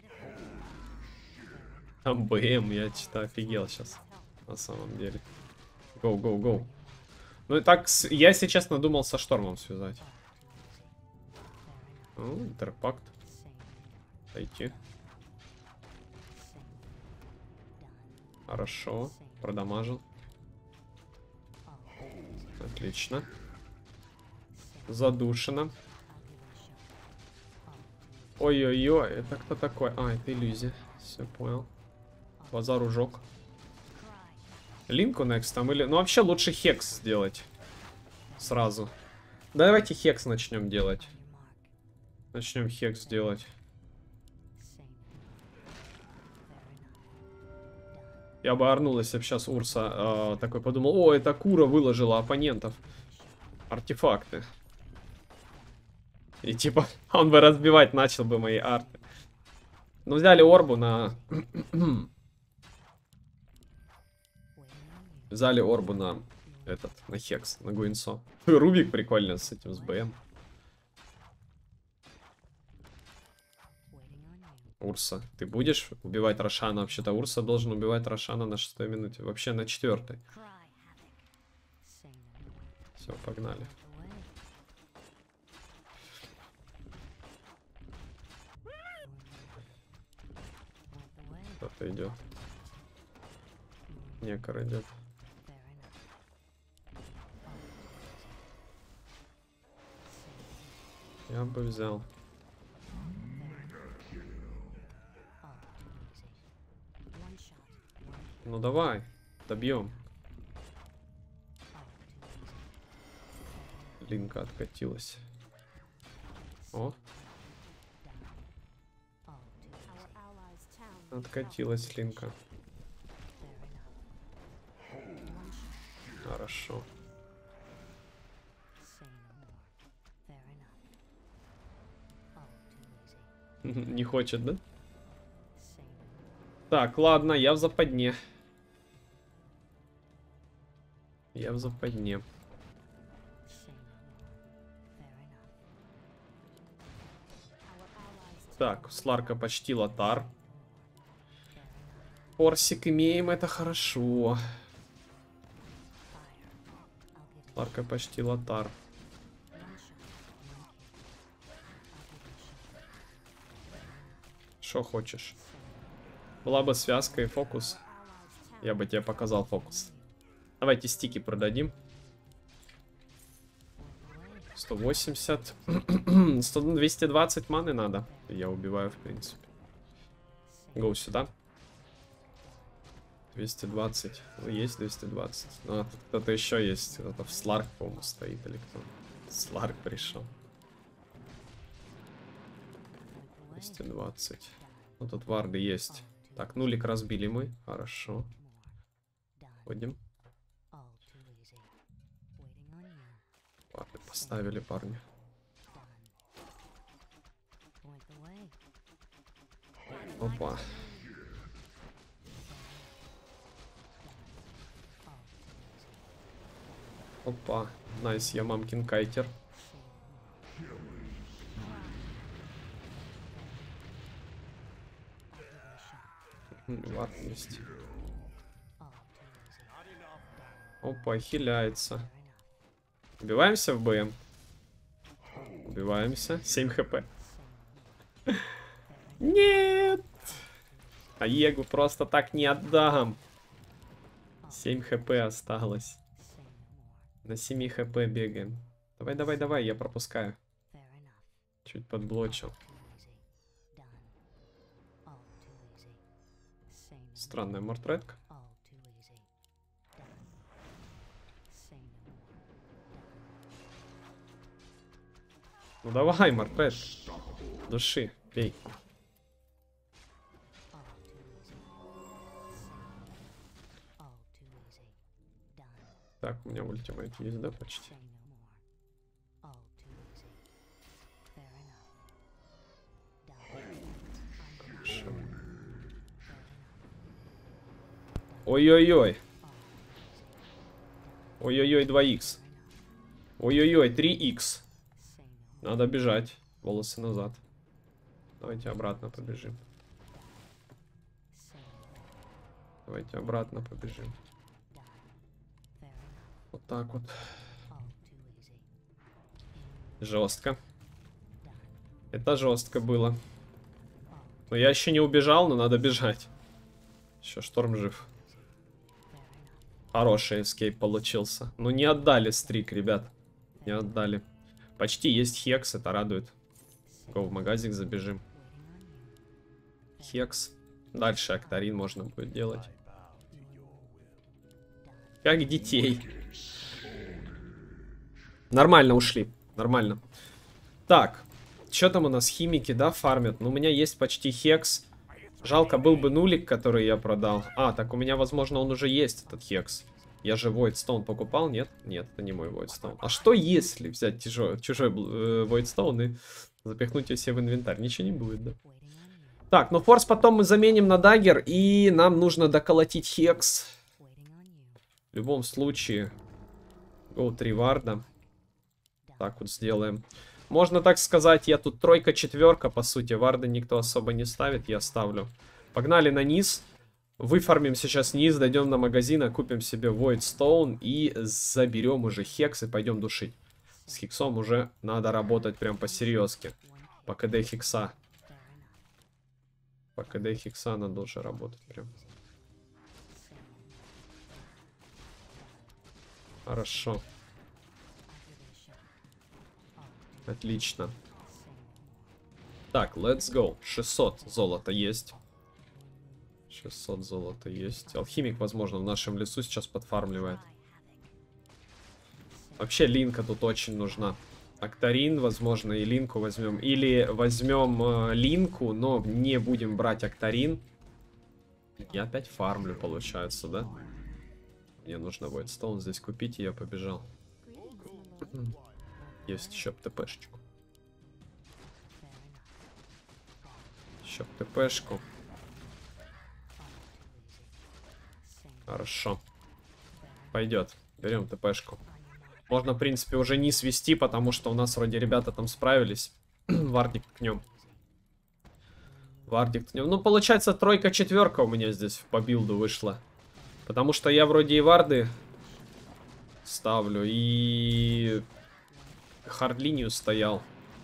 Там БМ, я что-то офигел сейчас. На самом деле. Гоу, гоу, гоу. Ну и так, я, если честно, думал со Штормом связать. Интерпакт. Пойти. Хорошо. Продамажил. Отлично. Задушено. Ой-ой-ой, это кто такой? А, это иллюзия. Все, понял. Базар ужок. Линку next там или... Ну, вообще лучше хекс сделать. Сразу. Давайте хекс начнем делать. Начнем хекс делать. Я бы орнул, если бы сейчас Урса такой подумал: о, это Кура выложила оппонентов артефакты. И типа он бы разбивать начал бы мои арты. Ну, взяли орбу на... Взяли орбу на этот, на хекс, на Гуинсо. Рубик прикольно с этим, с БМ. Урса, ты будешь убивать Рошана? Вообще-то Урса должен убивать Рошана на 6-й минуте. Вообще на 4-й. Все, погнали. Кто-то идет. Некор идет. Я бы взял. Ну давай, добьем. Линка откатилась. О. Откатилась Линка. Хорошо. Не хочет, да? Так, ладно, я в западне. Я в западне. Так, Сларка почти Лотар. Орсик имеем, это хорошо. Сларка почти Лотар. Что хочешь? Была бы связка и фокус. Я бы тебе показал фокус. Давайте стики продадим. 180. 220 маны надо. Я убиваю, в принципе. Гоу сюда. 220. Ну, есть 220. Ну, а тут кто-то еще есть. Кто-то в Сларк, по-моему, стоит. Или кто? Сларк пришел. 220. Ну, тут варды есть. Так, нулик разбили мы. Хорошо. Ходим. Варды поставили, парни. Опа. Опа. Найс, я мамкин кайтер. Вард есть. Опа, хиляется. Убиваемся в БМ? Убиваемся. 7 хп. Нет! А Егу просто так не отдам. 7 хп осталось. На 7 хп бегаем. Давай, давай, давай, я пропускаю. Чуть подблочил. Странная мортретка. Ну давай, мортрет. Души, пей. Так, у меня ультимейт есть, да, почти? Хорошо. Ой-ой-ой. Ой-ой-ой, 2х. Ой-ой-ой, 3х. Надо бежать. Волосы назад. Давайте обратно побежим. Давайте обратно побежим. Вот так вот. Жестко. Это жестко было. Но я еще не убежал, но надо бежать. Еще шторм жив. Хороший эскейп получился. Ну не отдали стрик, ребят. Не отдали. Почти есть хекс, это радует. Го, в магазик забежим. Хекс. Дальше Актарин можно будет делать. Как детей. Нормально ушли. Нормально. Так. Что там у нас? Химики, да, фармят? Ну, у меня есть почти хекс. Жалко, был бы нулик, который я продал. А, так у меня, возможно, он уже есть, этот хекс. Я же Voidstone покупал, нет? Нет, это не мой Voidstone. А что если взять чужой Voidstone и запихнуть ее себе в инвентарь? Ничего не будет, да? Так, ну форс потом мы заменим на даггер, и нам нужно доколотить хекс. В любом случае. Go 3 варда. Так вот сделаем. Можно так сказать, я тут тройка-четверка, по сути. Варды никто особо не ставит, я ставлю. Погнали на низ. Выфармим сейчас низ, дойдем на магазин, купим себе Voidstone и заберем уже хекс и пойдем душить. С хексом уже надо работать прям по-серьезки. По КД хекса. По КД хекса надо уже работать прям. Хорошо. Отлично. Так, let's go. 600 золота есть. 600 золота есть. Алхимик, возможно, в нашем лесу сейчас подфармливает. Вообще линка тут очень нужна. Актарин, возможно, и линку возьмем. Или возьмем линку, но не будем брать актарин. Я опять фармлю, получается, да? Мне нужно Voidstone здесь купить, и я побежал. Есть еще ТПшечку. Еще ТПшку. Хорошо. Пойдет. Берем ТПшку. Можно, в принципе, уже не свести, потому что у нас вроде ребята там справились. Вардик ткнем. Вардик ткнем. Ну, получается, тройка-четверка у меня здесь по билду вышла. Потому что я вроде и варды ставлю, и хард-линию стоял.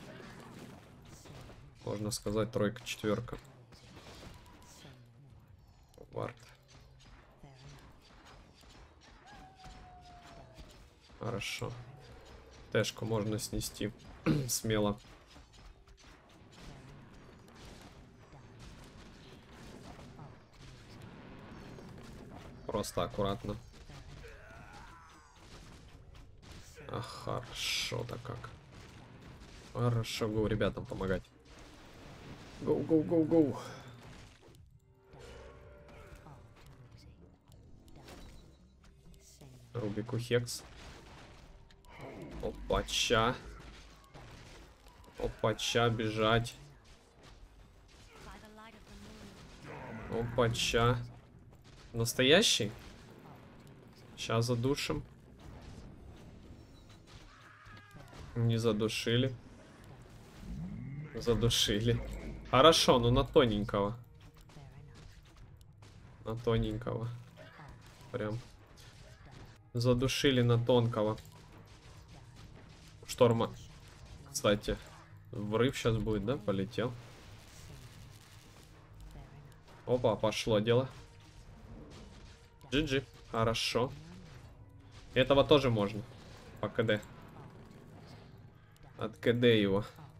Можно сказать, тройка-четверка. Вард. Хорошо. Тэшку можно снести смело. Просто аккуратно. А хорошо-то как. Хорошо, гоу ребятам помогать. Гоу, гоу, гоу, гоу. Рубику хекс. Опача. Опача, бежать. Опача. Настоящий? Сейчас задушим. Не задушили. Задушили. Хорошо, ну на тоненького. На тоненького. Прям. Задушили на тонкого. Шторма. Кстати, врыв сейчас будет, да? Полетел. Опа, пошло дело. GG. Хорошо. Этого тоже можно. По КД. От КД его.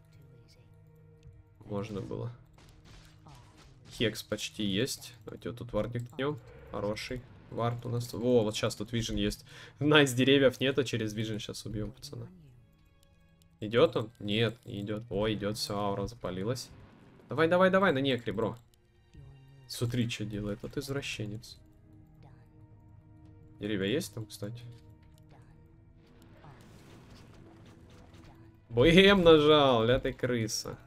Можно было. Хекс почти есть. Давайте вот тут вардик ткнем. Хороший. Вард у нас. О, вот сейчас тут вижен есть. Найс, деревьев нету. Через вижен сейчас убьем пацана. Идет он? Нет, не идет. О, идет. Все, аура запалилась. Давай, давай, давай на некре, бро. Смотри, что делает. Вот извращенец. Деревья есть там, кстати? БМ нажал, ля ты крыса.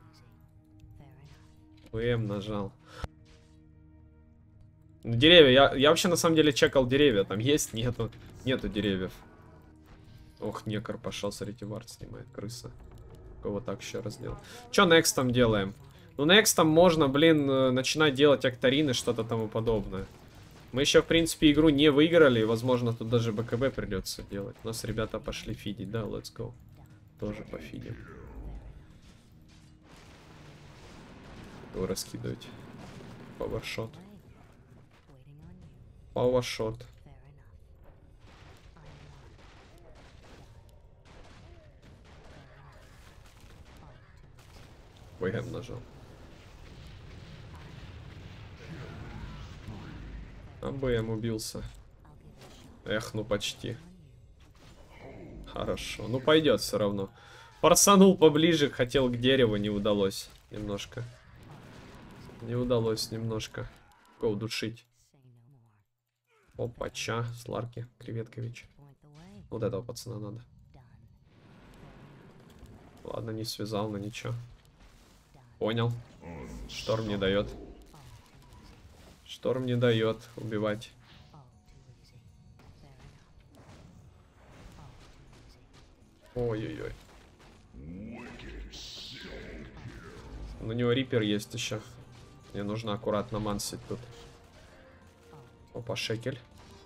БМ нажал. Ну, деревья, я вообще на самом деле чекал деревья. Там есть? Нету. Нету деревьев. Ох, некор пошел, смотрите, вард снимает, крыса. Кого так еще раз делал. Че next там делаем? Ну, next там можно, блин, начинать делать актарины, что-то тому подобное. Мы еще, в принципе, игру не выиграли. Возможно, тут даже БКБ придется делать. У нас ребята пошли фидить, да, let's go. Тоже пофидим. Его раскидывать. Пауэршот. Пауэршот. ВМ нажал. АБМ убился. Эх, ну почти. Хорошо. Ну пойдет все равно. Форсанул поближе, хотел к дереву, не удалось немножко. Не удалось немножко. Го удушить. Опача, Сларки, Креветкович. Вот этого пацана надо. Ладно, не связал, но ничего. Понял. Шторм не дает. Шторм не дает убивать. Ой-ой-ой. У него рипер есть еще. Мне нужно аккуратно мансить тут. Опа, шекель.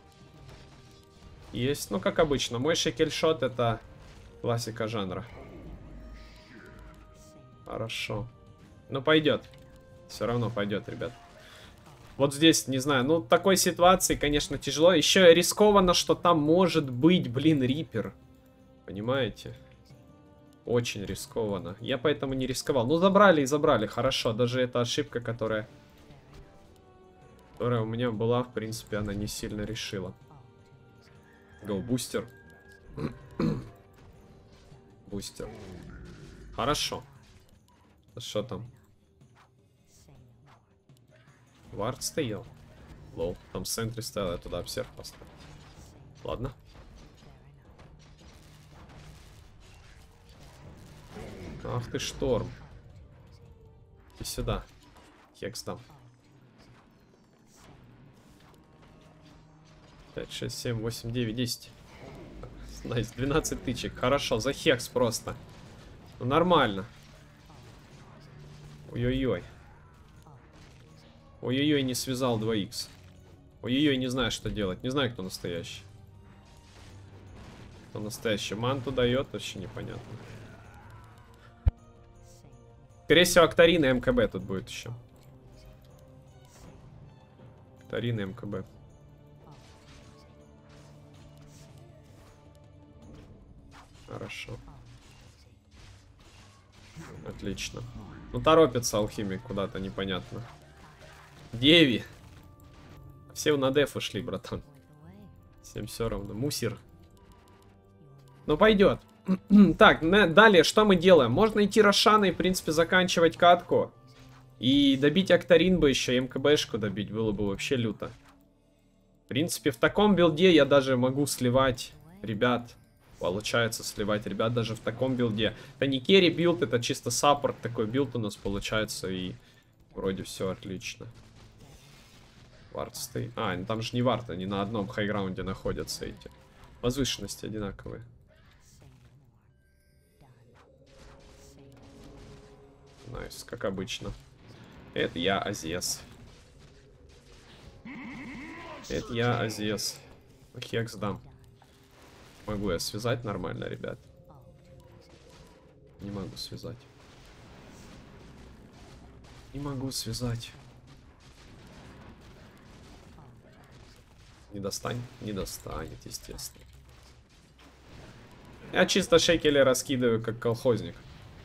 Есть, ну как обычно. Мой шекель-шот это классика жанра. Хорошо. Ну пойдет. Все равно пойдет, ребят. Вот здесь, не знаю, ну в такой ситуации, конечно, тяжело. Еще рискованно, что там может быть, блин, рипер. Понимаете? Очень рискованно. Я поэтому не рисковал. Ну забрали и забрали, хорошо. Даже эта ошибка, которая у меня была, в принципе, она не сильно решила. Гоу, бустер. Бустер. Хорошо. Что там? Вард стоял. Лол. Там в центре стоял, я туда обсерв поставил. Ладно. Ах ты, шторм. И сюда. Хекс там. 5, 6, 7, 8, 9, 10. Найс, 12 тычек. Хорошо, за хекс просто. Ну, нормально. Ой-ой-ой. Ой-ой-ой, не связал 2х. Ой-ой-ой, не знаю, что делать. Не знаю, кто настоящий. Кто настоящий. Манту дает, вообще непонятно. Скорее всего, Акторин и МКБ тут будет еще. Акторин и МКБ. Хорошо. Отлично. Ну, торопится алхимик куда-то, непонятно. Деви. Все на деф ушли, братан. Всем все равно. Мусир. Ну, пойдет. Так, далее, что мы делаем? Можно идти Рошаной, в принципе, заканчивать катку. И добить Акторин бы еще, МКБшку добить, было бы вообще люто. В принципе, в таком билде я даже могу сливать ребят. Получается сливать ребят даже в таком билде. Это не керри билд, это чисто саппорт. Такой билд у нас получается. И вроде все отлично. Вард стоит. А, там же не вард, они на одном хайграунде находятся эти. Возвышенности одинаковые. Найс, как обычно. Это я Азес. Это я Азес. Хекс дам. Могу я связать нормально, ребят? Не могу связать. Не могу связать. Не достанет? Не достанет, естественно. Я чисто шекели раскидываю, как колхозник.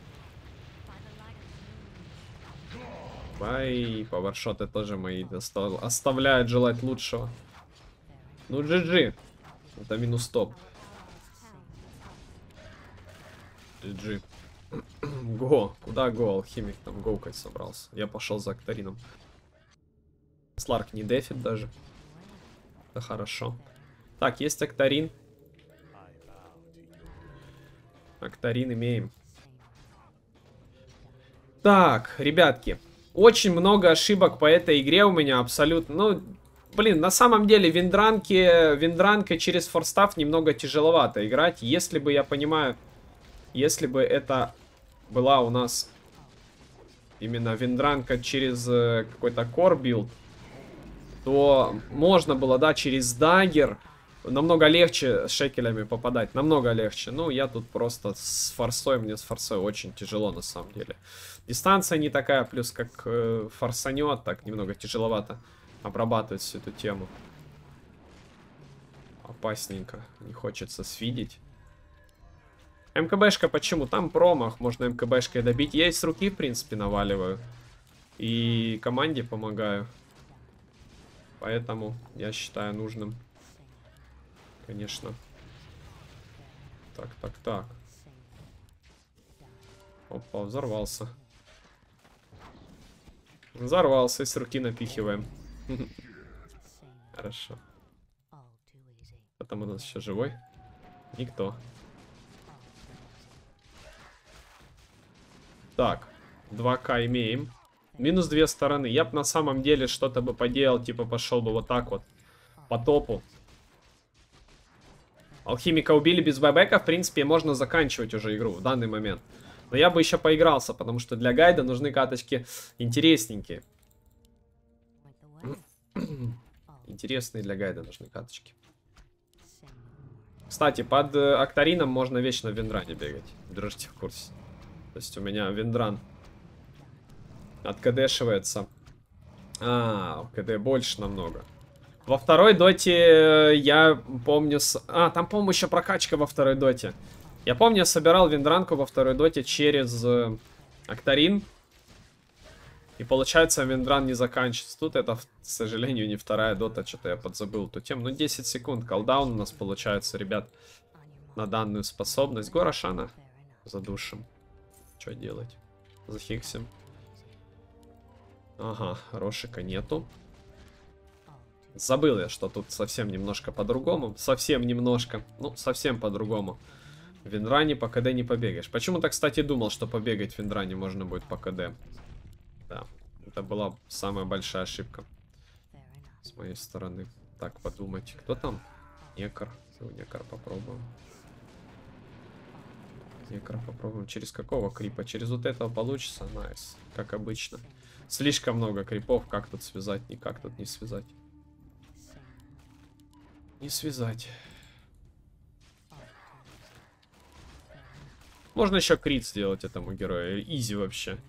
Ай, пауэршоты тоже мои оставляют желать лучшего. Ну, GG. Это минус топ. GG. Го. Куда го? Алхимик там гоукать собрался. Я пошел за Акторином. Сларк не дефит даже. Это хорошо. Так, есть Акторин. Акторин имеем. Так, ребятки. Очень много ошибок по этой игре у меня абсолютно. Ну, блин, на самом деле виндранкой через форстав немного тяжеловато играть. Если бы, я понимаю, если бы это была у нас именно виндранка через какой-то кор билд, то можно было, да, через даггер намного легче с шекелями попадать, намного легче. Ну, я тут просто с форсой, мне с форсой очень тяжело на самом деле. Дистанция не такая, плюс как форсанет, так немного тяжеловато обрабатывать всю эту тему. Опасненько, не хочется свидеть. МКБшка почему? Там промах, можно МКБшкой добить. Я и с руки, в принципе, наваливаю. И команде помогаю. Поэтому я считаю нужным конечно. Так, так, так. Опа, взорвался. Взорвался, и с руки напихиваем. Хорошо. Кто там у нас еще живой? Никто. Так, 2К имеем. Минус 2 стороны. Я бы на самом деле что-то бы поделал, типа пошел бы вот так вот. По топу. Алхимика убили без байбека, в принципе, можно заканчивать уже игру в данный момент. Но я бы еще поигрался, потому что для гайда нужны каточки интересненькие. Интересные для гайда нужны каточки. Кстати, под Актарином можно вечно в Вендране бегать. Держите в курсе. То есть у меня Вендран откдшивается. КД больше намного. Во второй доте я помню... там, по-моему, еще прокачка во второй доте. Я помню, я собирал Вендранку во второй доте через Актарин. И получается, Вендран не заканчивается. Тут это, к сожалению, не вторая дота. Что-то я подзабыл эту тему. Ну, 10 секунд. Колдаун у нас получается, ребят, на данную способность. Горошана задушим. Что делать? Захиксим. Ага, Рошика нету. Забыл я, что тут совсем немножко по-другому. Совсем немножко. Ну, совсем по-другому. В Вендране по КД не побегаешь. Почему-то, кстати, думал, что побегать в Вендране можно будет по КД. Да, это была самая большая ошибка с моей стороны. Так, подумать. Кто там? Некр. Некр попробуем. Некр попробуем. Через какого крипа? Через вот этого получится? Найс. Как обычно. Слишком много крипов. Как тут связать? Никак тут не связать. Не связать. Можно еще крит сделать этому герою. Изи вообще.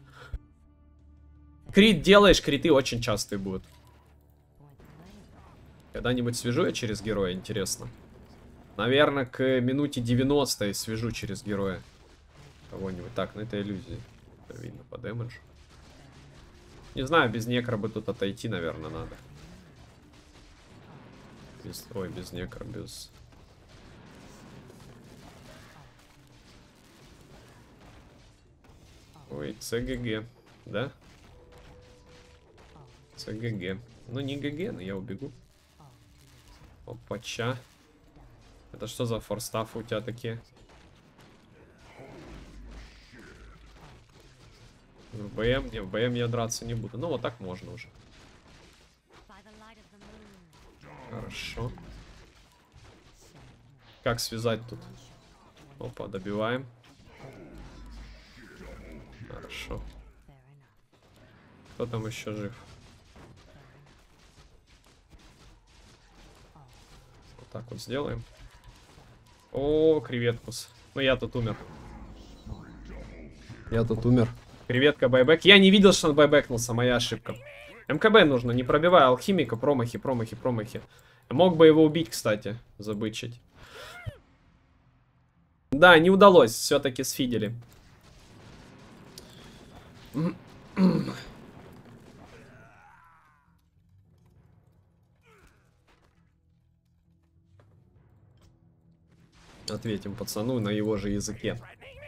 Крит делаешь, криты очень частые будут. Когда-нибудь свяжу я через героя, интересно. Наверное, к минуте 90 я свяжу через героя. Кого-нибудь. Так, ну это иллюзии. Это видно по дэмэджу. Не знаю, без некра бы тут отойти, наверное, надо. Ой, без некра, без... Ой, ЦГГ, да? ЦГГ. Ну, не ГГ, но я убегу. Опача. Это что за форстафы у тебя такие? В БМ? Не, в БМ я драться не буду. Ну, вот так можно уже. Хорошо. Как связать тут? Опа, добиваем. Хорошо. Кто там еще жив? Вот так вот сделаем. О, креветкус. Ну, я тут умер. Я тут умер. Креветка, байбек. Я не видел, что он байбекнулся. Моя ошибка. МКБ нужно, не пробивай алхимика. Промахи, промахи, промахи. Мог бы его убить, кстати. Забычить. Да, не удалось. Все-таки сфидели. Ответим пацану на его же языке.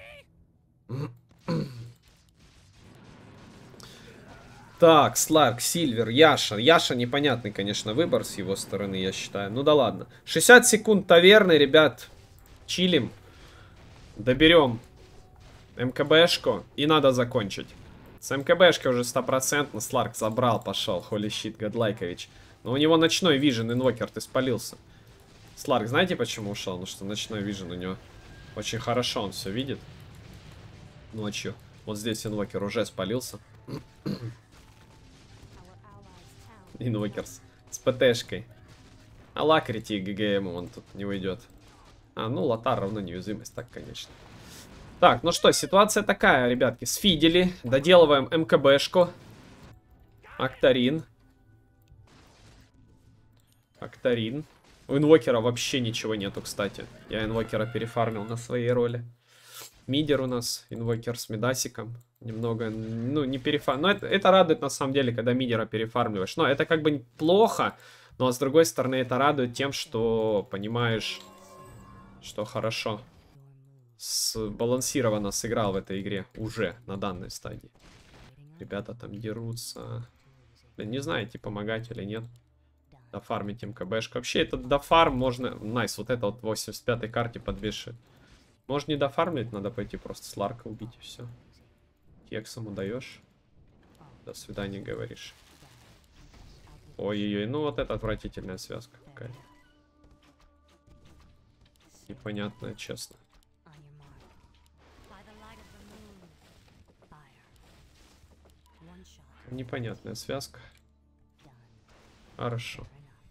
Так, Сларк, Сильвер, Яша. Яша непонятный, конечно, выбор с его стороны, я считаю. Ну да ладно. 60 секунд таверны, ребят. Чилим. Доберем МКБшку. И надо закончить. С МКБшкой уже 100%. Сларк забрал, пошел. Holy shit, Годлайкович. Но у него ночной вижен, инвокер, ты спалился. Сларк, знаете, почему ушел? Ну что ночной вижен у него очень хорошо, он все видит. Ночью. Вот здесь инвокер уже спалился. Инвокер с ПТшкой. А лакрити ГГ ему он тут не уйдет. Ну, Лотар равно неуязвимость, так, конечно. Так, ну что, ситуация такая, ребятки. Сфидели, доделываем МКБшку. Актарин. Актарин. У инвокера вообще ничего нету, кстати. Я инвокера перефармил на своей роли. Мидер у нас, инвокер с мидасиком. Немного, ну, не перефармил. Но это радует, на самом деле, когда мидера перефармливаешь. Но это как бы плохо. Но с другой стороны, это радует тем, что понимаешь, что хорошо сбалансированно сыграл в этой игре уже на данной стадии. Ребята там дерутся. Блин, не знаете, помогать или нет. Дофармить МКБшку. Вообще, этот дофарм можно... Найс, вот это вот 85-й карте подвешивает. Можно не дофармить, надо пойти просто Сларка убить и все. Кексом удаешь. До свидания, говоришь. Ой-ой-ой, ну вот это отвратительная связка какая-то. Непонятная, честно. Непонятная связка. Хорошо.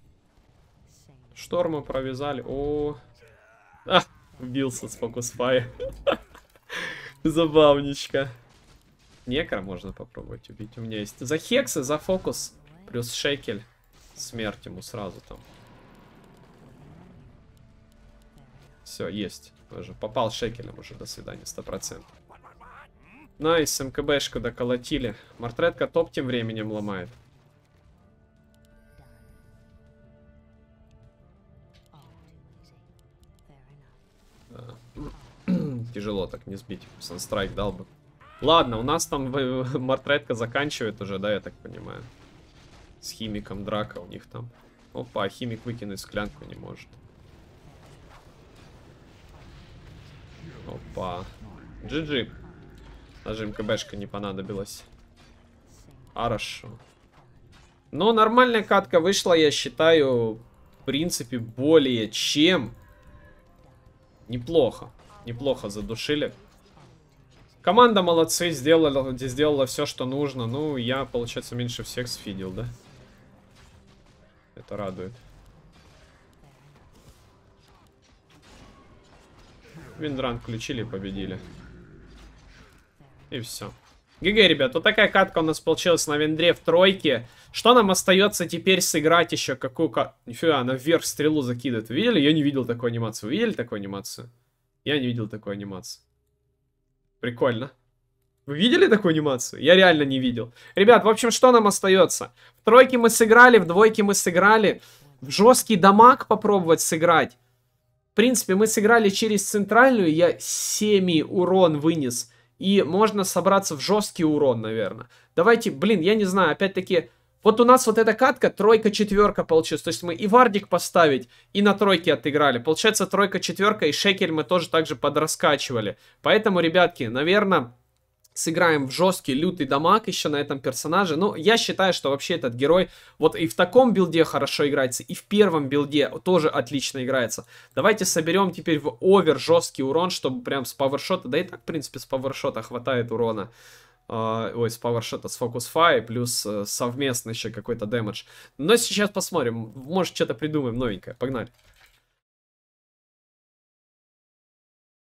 Шторма провязали. О, убился с фокус-фай. Забавничка. Некро можно попробовать убить. У меня есть за хексы, за фокус. Плюс шекель. Смерть ему сразу там. Все, есть. Уже попал шекелем уже. До свидания, 100%. Найс, МКБшку доколотили. Мартретка топ тем временем ломает. Да. Тяжело так не сбить. Санстрайк дал бы. Ладно, у нас там Мартретка заканчивает уже, да, я так понимаю. С химиком драка у них там. Опа, химик выкинуть склянку не может. Опа. GG. Даже МКБшка не понадобилась. Хорошо. Но нормальная катка вышла, я считаю, в принципе, более чем неплохо. Неплохо задушили. Команда молодцы, сделала все, что нужно. Ну, я, получается, меньше всех сфидел, да? Это радует. Виндран включили и победили. И все. ГГ, ребят, вот такая катка у нас получилась на Виндре в тройке. Что нам остается теперь сыграть еще? Какую катку? Нифига, она вверх стрелу закидывает. Вы видели? Я не видел такую анимацию. Вы видели такую анимацию? Я не видел такую анимацию. Прикольно. Вы видели такую анимацию? Я реально не видел. Ребят, в общем, что нам остается? В тройке мы сыграли, в двойке мы сыграли. В жесткий дамаг попробовать сыграть. В принципе, мы сыграли через центральную. Я 7 урон вынес. И можно собраться в жесткий урон, наверное. Давайте, блин, я не знаю, опять-таки... Вот у нас вот эта катка, тройка-четверка получилась. То есть мы и вардик поставить, и на тройке отыграли. Получается тройка-четверка, и шекель мы тоже так же подраскачивали. Поэтому, ребятки, наверное, сыграем в жесткий лютый дамаг еще на этом персонаже. Ну, я считаю, что вообще этот герой вот и в таком билде хорошо играется, и в первом билде тоже отлично играется. Давайте соберем теперь в овер жесткий урон, чтобы прям с пауэршота, да и так, в принципе, с пауэршота хватает урона. Ой, с пауэршота, с фокус-фай, плюс совместно еще какой-то дэмэдж. Но сейчас посмотрим, может что-то придумаем новенькое. Погнали.